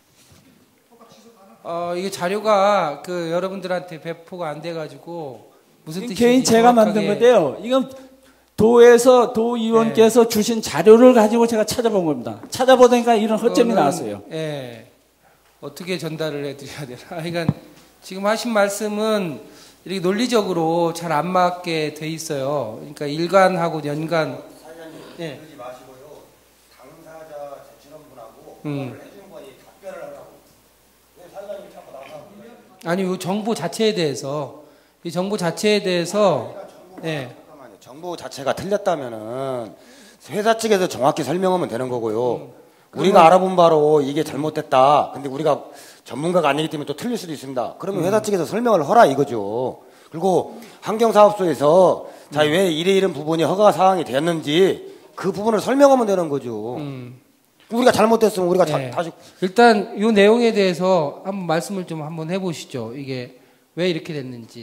S14: 허가 취소 가능.
S2: 어, 이게 자료가 그 여러분들한테 배포가 안 돼가지고 무슨 뜻인지
S13: 개인 제가 만든 건데요. 이건 도에서 도의원께서 네. 주신 자료를 가지고 제가 찾아본 겁니다. 찾아보니까 이런 허점이 나왔어요.
S2: 예. 어떻게 전달을 해드려야 되나. 그러니까 지금 하신 말씀은 이렇게 논리적으로 잘 안 맞게 돼 있어요. 그러니까 일간하고 연간.
S6: 사장님,
S2: 예.
S6: 그러지 마시고요. 당사자 제출원분하고
S2: 음.
S6: 해준 거니 답변을 하라고. 왜 사장님이 자꾸 나가고?
S2: 아니, 이 정보 자체에 대해서 이 정보 자체에 대해서 예.
S6: 정보 자체가 틀렸다면은 회사 측에서 정확히 설명하면 되는 거고요. 음, 우리가 알아본 바로 이게 잘못됐다. 근데 우리가 전문가가 아니기 때문에 또 틀릴 수도 있습니다. 그러면 음. 회사 측에서 설명을 하라 이거죠. 그리고 환경사업소에서 음. 자, 왜 이래 이런 부분이 허가 사항이 되었는지 그 부분을 설명하면 되는 거죠. 음. 우리가 잘못됐으면 우리가 네. 다시
S2: 일단 이 내용에 대해서 한번 말씀을 좀 한번 해보시죠. 이게 왜 이렇게 됐는지.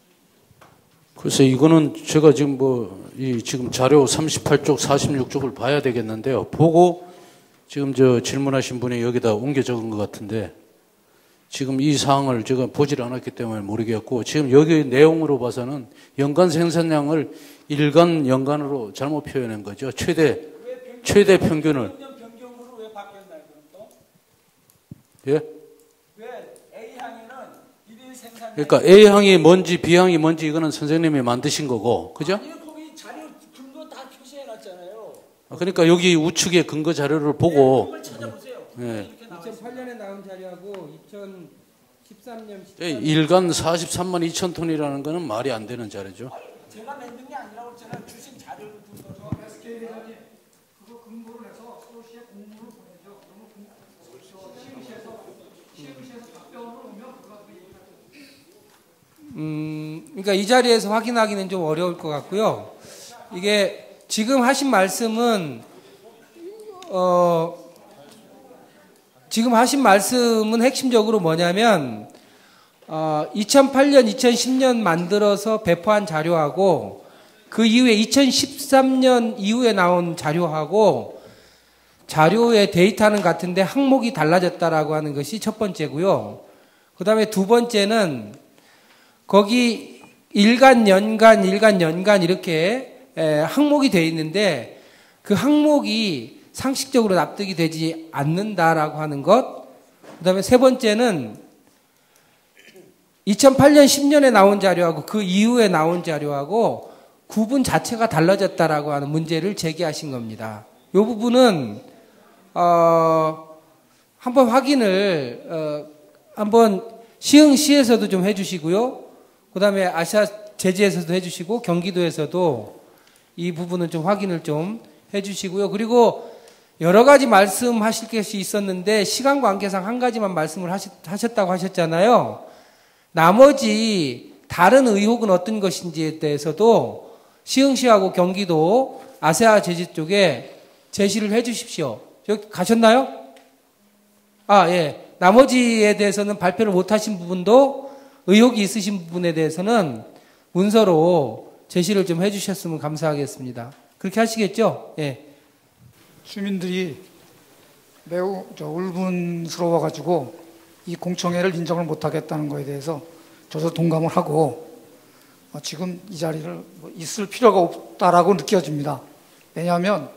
S7: 글쎄 이거는 제가 지금 뭐 이 지금 자료 삼십팔 쪽 사십육 쪽을 봐야 되겠는데요. 보고 지금 저 질문하신 분이 여기다 옮겨 적은 것 같은데 지금 이 사항을 제가 보질 않았기 때문에 모르겠고 지금 여기 내용으로 봐서는 연간 생산량을 일간 연간으로 잘못 표현한 거죠. 최대 최대 평균을 예?
S13: 왜 A항에는 일일 생산
S7: 그러니까 A항이 뭔지 B항이 뭔지 이거는 선생님이 만드신 거고, 그죠?
S13: 아니 거기 자료 근거 다 표시해 놨잖아요.
S7: 그러니까 여기 우측의 근거 자료를 보고,
S13: 그걸 찾아보세요.
S7: 예.
S2: 이천팔 년에 나온 자료하고 이천십삼 년
S7: 예, 일간 사십삼만 이천 톤이라는 거는 말이 안 되는 자료죠.
S13: 제가 만든 게 아니라고 했잖아요. 주신 자료를 들어서 에스케이 회장님 그거 근거로 해서 서울시에 공문을 보내죠. 그러면 시흥시에서 시흥시에서 답변을 오면 그거 가지고 얘기하죠.
S2: 음, 그러니까 이 자리에서 확인하기는 좀 어려울 것 같고요. 이게 지금 하신 말씀은 어 지금 하신 말씀은 핵심적으로 뭐냐면 어, 이천팔 년, 이천십 년 만들어서 배포한 자료하고 그 이후에 이천십삼 년 이후에 나온 자료하고 자료의 데이터는 같은데 항목이 달라졌다라고 하는 것이 첫 번째고요. 그 다음에 두 번째는 거기 일간, 연간, 일간, 연간 이렇게 에, 항목이 되어 있는데 그 항목이 상식적으로 납득이 되지 않는다라고 하는 것. 그 다음에 세 번째는 이천팔 년, 십 년에 나온 자료하고 그 이후에 나온 자료하고 구분 자체가 달라졌다라고 하는 문제를 제기하신 겁니다. 이 부분은 어, 한번 확인을 어, 한번 시흥시에서도 좀 해주시고요. 그 다음에 아시아 제지에서도 해주시고 경기도에서도 이 부분은 좀 확인을 좀 해주시고요. 그리고 여러 가지 말씀하실 것이 있었는데 시간 관계상 한 가지만 말씀을 하셨, 하셨다고 하셨잖아요. 나머지 다른 의혹은 어떤 것인지에 대해서도 시흥시하고 경기도 아세아 제지 쪽에 제시를 해 주십시오. 여기 가셨나요? 아, 예. 나머지에 대해서는 발표를 못 하신 부분도 의혹이 있으신 부분에 대해서는 문서로 제시를 좀 해 주셨으면 감사하겠습니다. 그렇게 하시겠죠? 예.
S14: 주민들이 매우 저 울분스러워가지고 이 공청회를 인정을 못하겠다는 거에 대해서 저도 동감을 하고 어, 지금 이 자리를 뭐 있을 필요가 없다라고 느껴집니다. 왜냐하면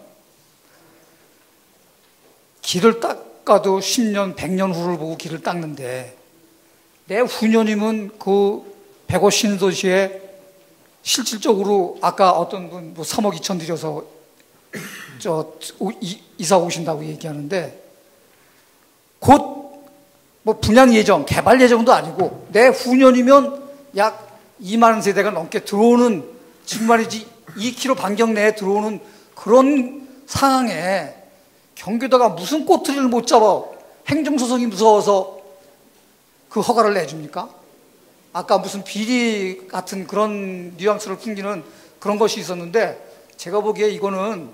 S14: 길을 닦아도 십 년, 백 년 후를 보고 길을 닦는데 내 후년이면 그 백오 신도시에 실질적으로 아까 어떤 분 뭐 삼억 이천 들여서 저 이, 이사 오신다고 얘기하는데 곧 뭐 분양 예정, 개발 예정도 아니고 내 후년이면 약 이만 세대가 넘게 들어오는 즉 말이지 이 킬로미터 반경 내에 들어오는 그런 상황에 경기도가 무슨 꼬투리를 못 잡아 행정소송이 무서워서 그 허가를 내줍니까? 아까 무슨 비리 같은 그런 뉘앙스를 풍기는 그런 것이 있었는데 제가 보기에 이거는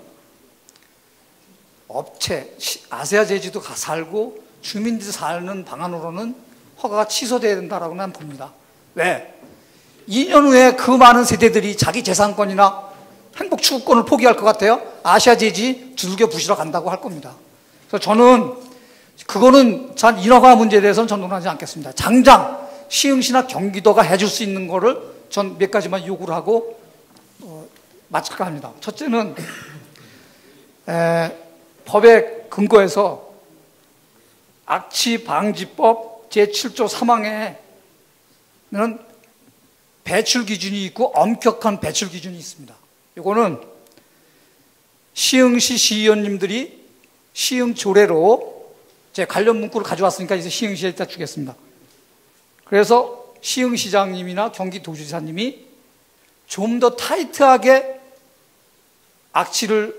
S14: 업체, 아세아 제주도 가 살고 주민들이 사는 방안으로는 허가가 취소돼야 된다라고 난 봅니다. 왜? 이 년 후에 그 많은 세대들이 자기 재산권이나 행복 추구권을 포기할 것 같아요? 아시아 제지 두들겨 부시러 간다고 할 겁니다. 그래서 저는 그거는 전 인허가 문제에 대해서는 전논하지 않겠습니다. 당장 시흥시나 경기도가 해줄 수 있는 거를 전 몇 가지만 요구를 하고 어, 마칠까 합니다. 첫째는 에, 법의 근거에서 악취방지법 제칠 조 삼 항에는 배출 기준이 있고 엄격한 배출 기준이 있습니다. 이거는 시흥시 시의원님들이 시흥 조례로 제 관련 문구를 가져왔으니까 이제 시흥시에 일단 주겠습니다. 그래서 시흥시장님이나 경기도지사님이 좀 더 타이트하게 악취를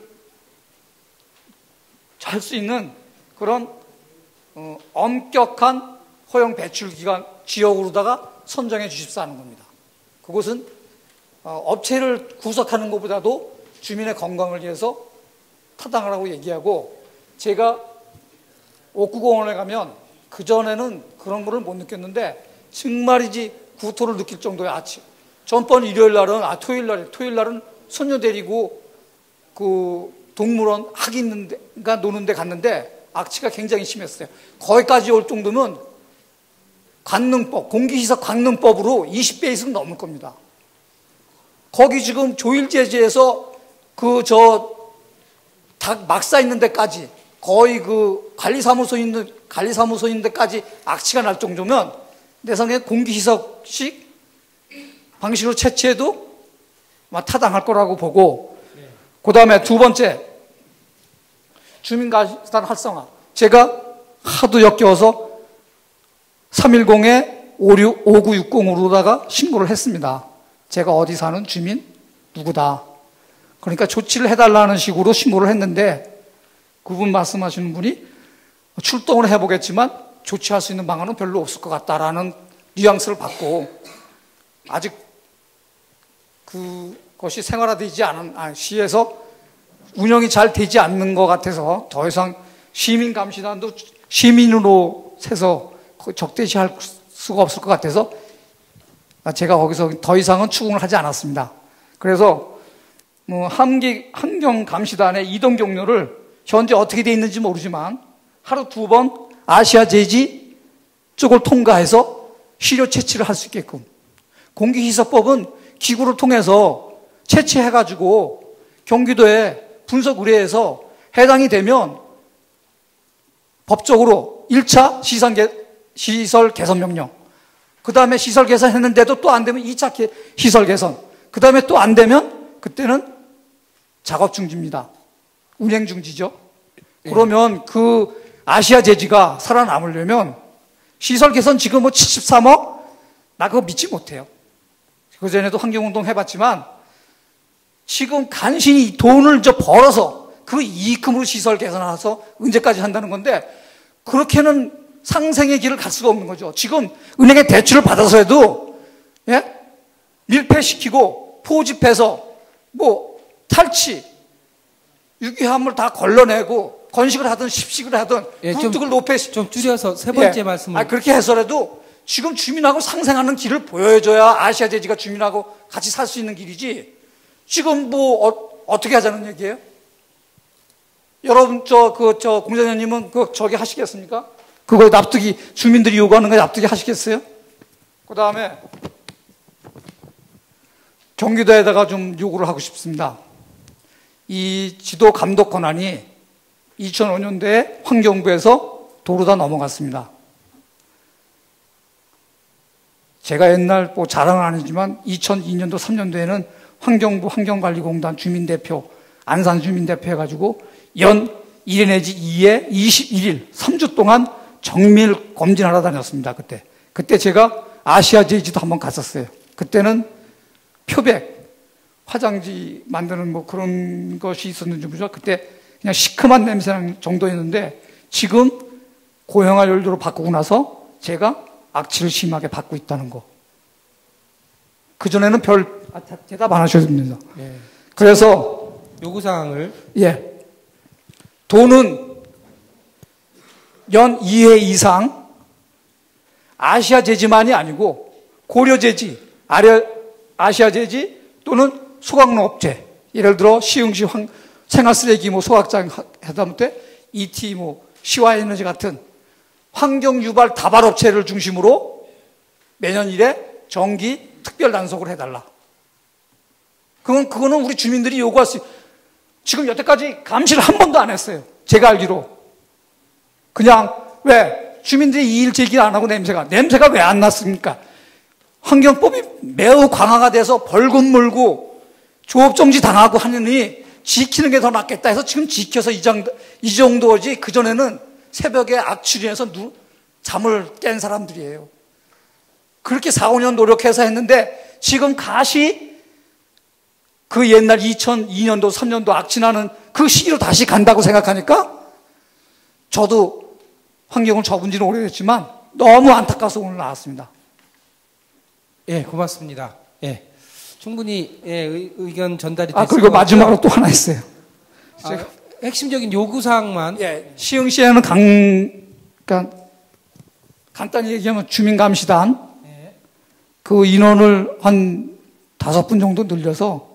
S14: 할 수 있는 그런 어, 엄격한 허용 배출 기간 지역으로다가 선정해 주십사 하는 겁니다. 그것은 어, 업체를 구속하는 것보다도 주민의 건강을 위해서 타당하라고 얘기하고 제가 옥구공원에 가면 그전에는 그런 거를 못 느꼈는데 정말이지 구토를 느낄 정도의 아침. 전번 일요일 날은 아 토요일 날 토요일 날은 손녀 데리고 그 동물원 학이 있는데가 노는데 갔는데 악취가 굉장히 심했어요. 거기까지 올 정도면 관능법 공기시설 관능법으로 이십 배 이상 넘을 겁니다. 거기 지금 조일제지에서 그 저 닭 막사 있는 데까지 거의 그 관리사무소인, 관리사무소인데까지 악취가 날 정도면 내 생각에 공기희석식 방식으로 채취해도 타당할 거라고 보고, 그 다음에 두 번째, 주민가시단 활성화. 제가 하도 역겨워서 삼일공에 오구육공으로다가 신고를 했습니다. 제가 어디 사는 주민 누구다. 그러니까 조치를 해달라는 식으로 신고를 했는데, 그분 말씀하시는 분이 출동을 해보겠지만 조치할 수 있는 방안은 별로 없을 것 같다라는 뉘앙스를 받고, 아직 그것이 생활화되지 않은, 아, 시에서 운영이 잘 되지 않는 것 같아서 더 이상 시민감시단도 시민으로 세서 적대시할 수가 없을 것 같아서 제가 거기서 더 이상은 추궁을 하지 않았습니다. 그래서 뭐 함기, 환경감시단의 이동 경로를 현재 어떻게 되어 있는지 모르지만 하루 두 번 아시아 제지 쪽을 통과해서 시료 채취를 할 수 있게끔, 공기희석법은 기구를 통해서 채취해가지고 경기도에 분석 의뢰해서 해당이 되면 법적으로 일 차 시설, 개, 시설 개선 명령, 그 다음에 시설 개선했는데도 또 안 되면 이 차 개, 시설 개선, 그 다음에 또 안 되면 그때는 작업 중지입니다. 운행 중지죠. 예. 그러면 그 아시아 제지가 살아남으려면 시설 개선 지금 뭐 칠십삼억? 나 그거 믿지 못해요. 그전에도 환경운동 해봤지만 지금 간신히 돈을 저 벌어서 그 이익금으로 시설 개선해서 언제까지 한다는 건데, 그렇게는 상생의 길을 갈 수가 없는 거죠. 지금 은행에 대출을 받아서 해도, 예? 밀폐시키고 포집해서 뭐 탈취, 유기화물 다 걸러내고 건식을 하든 십식을 하든
S2: 예,
S14: 굴뚝을 높여
S2: 좀 줄여서 세 번째
S14: 예.
S2: 말씀을.
S14: 아, 그렇게 해서라도 지금 주민하고 상생하는 길을 보여줘야 아시아 제지가 주민하고 같이 살 수 있는 길이지, 지금 뭐 어, 어떻게 하자는 얘기예요? 여러분 저 그 저 공장장님은 그 저기 하시겠습니까? 그거 납득이, 주민들이 요구하는 거 납득이 하시겠어요? 그 다음에 경기도에다가 좀 요구를 하고 싶습니다. 이 지도 감독 권한이 이천오 년도에 환경부에서 도로다 넘어갔습니다. 제가 옛날 뭐 자랑은 아니지만 이천이 년도 삼 년도에는 환경부 환경관리공단 주민대표, 안산 주민대표 해가지고 연 일 회 내지 이 회 이십일 일 삼 주 동안 정밀 검진하러 다녔습니다. 그때 그때 제가 아시아 제지도 한번 갔었어요. 그때는 표백, 화장지 만드는 뭐 그런 것이 있었는지 모르죠. 그때 그냥 시큼한 냄새 나는 정도였는데, 지금 고형화 연료로 바꾸고 나서 제가 악취를 심하게 받고 있다는 거. 그전에는 별 아, 대답 안 하셔도 됩니다.
S2: 예.
S14: 그래서
S2: 요구사항을,
S14: 예, 돈은 연 이 회 이상 아시아 제지만이 아니고 고려 제지, 아래 아시아 제지 또는 소각로 업체, 예를 들어 시흥시 황, 생활쓰레기 뭐 소각장 하다못해 이티 뭐 시와에너지 같은 환경 유발 다발 업체를 중심으로 매년 일에 정기 특별 단속을 해달라. 그건 그거는 우리 주민들이 요구할 수, 지금 여태까지 감시를 한 번도 안 했어요. 제가 알기로. 그냥 왜 주민들이 이일 제기를 안 하고 냄새가 냄새가 왜 안 났습니까? 환경법이 매우 강화가 돼서 벌금 물고 조업정지 당하고 하느니 지키는 게 더 낫겠다 해서 지금 지켜서 이 정도, 이 정도지, 그전에는 새벽에 악취리에서 누, 잠을 깬 사람들이에요. 그렇게 사, 오 년 노력해서 했는데 지금 가시 그 옛날 이천이 년도 삼 년도 악취나는 그 시기로 다시 간다고 생각하니까 저도 환경을 접은 지는 오래됐지만 너무 안타까워서 오늘 나왔습니다.
S2: 예, 고맙습니다. 예, 충분히 예, 의, 의견 전달이 됐습니다.
S14: 아, 그리고 마지막으로 또 하나 있어요.
S2: 아, 핵심적인 요구사항만.
S14: 예, 시흥시에는 강, 그러니까 간단히 얘기하면 주민감시단 예. 그 인원을 한 다섯 분 정도 늘려서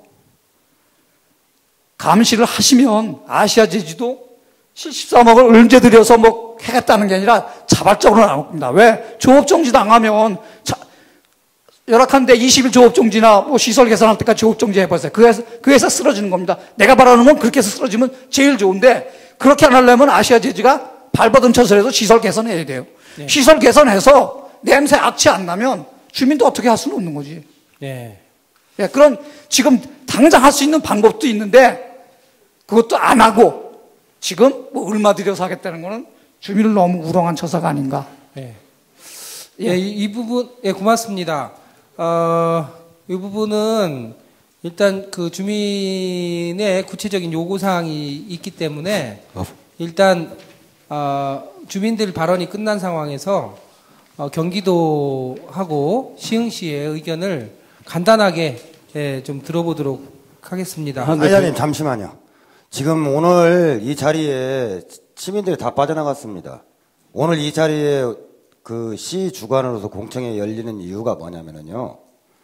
S14: 감시를 하시면 아시아 제지도 칠십삼억을 언제 들여서 뭐 해겠다는 게 아니라 자발적으로 나옵니다. 왜? 조업정지 당하면 자, 열악한데 이십 일 조업정지나 뭐 시설 개선할 때까지 조업정지 해보세요. 그 회사, 그 회사 쓰러지는 겁니다. 내가 바라는 건 그렇게 해서 쓰러지면 제일 좋은데 그렇게 안 하려면 아시아 제지가 발버둥 쳐서라도 시설 개선해야 돼요.
S2: 네.
S14: 시설 개선해서 냄새 악취 안 나면 주민도 어떻게 할 수는 없는 거지.
S2: 네.
S14: 예, 그런 지금 당장 할 수 있는 방법도 있는데 그것도 안 하고 지금 뭐 얼마 들여서 하겠다는 거는 주민을 너무 우롱한 처사가 아닌가.
S2: 예. 예, 이, 이 부분, 예, 고맙습니다. 어, 이 부분은 일단 그 주민의 구체적인 요구사항이 있기 때문에 일단, 어, 주민들 발언이 끝난 상황에서 어, 경기도하고 시흥시의 의견을 간단하게 예, 좀 들어보도록 하겠습니다.
S6: 회장님 잠시만요. 지금 오늘 이 자리에 시민들이 다 빠져나갔습니다. 오늘 이 자리에 그 시 주관으로서 공청회 열리는 이유가 뭐냐면요.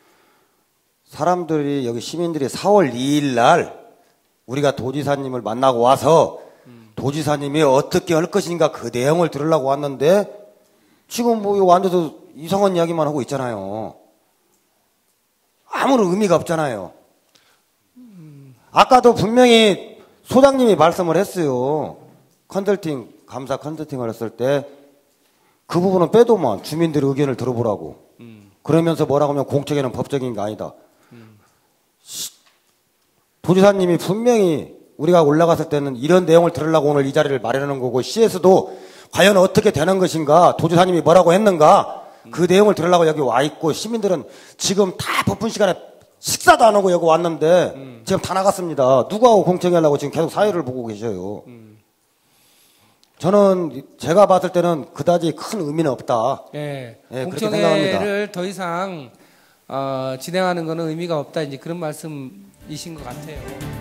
S6: 사람들이 여기 시민들이 사월 이일 날 우리가 도지사님을 만나고 와서 도지사님이 어떻게 할 것인가 그 내용을 들으려고 왔는데 지금 뭐 완전히 이상한 이야기만 하고 있잖아요. 아무런 의미가 없잖아요. 아까도 분명히 소장님이 말씀을 했어요. 컨설팅, 감사 컨설팅을 했을 때 그 부분은 빼도만 주민들의 의견을 들어보라고. 음. 그러면서 뭐라고 하면 공청회는 법적인 게 아니다. 음. 도지사님이 분명히 우리가 올라갔을 때는 이런 내용을 들으려고 오늘 이 자리를 마련하는 거고 시에서도 과연 어떻게 되는 것인가 도지사님이 뭐라고 했는가 음. 그 내용을 들으려고 여기 와 있고 시민들은 지금 다 바쁜 시간에 식사도 안 하고 여기 왔는데 음. 지금 다 나갔습니다. 누구하고 공청회 하려고 지금 계속 사회를 보고 계셔요. 음. 저는 제가 봤을 때는 그다지 큰 의미는 없다.
S2: 예,
S6: 예, 그렇게 생각합니다.
S2: 공청회를 더 이상 어, 진행하는 것은 의미가 없다. 이제 그런 말씀이신 것 같아요.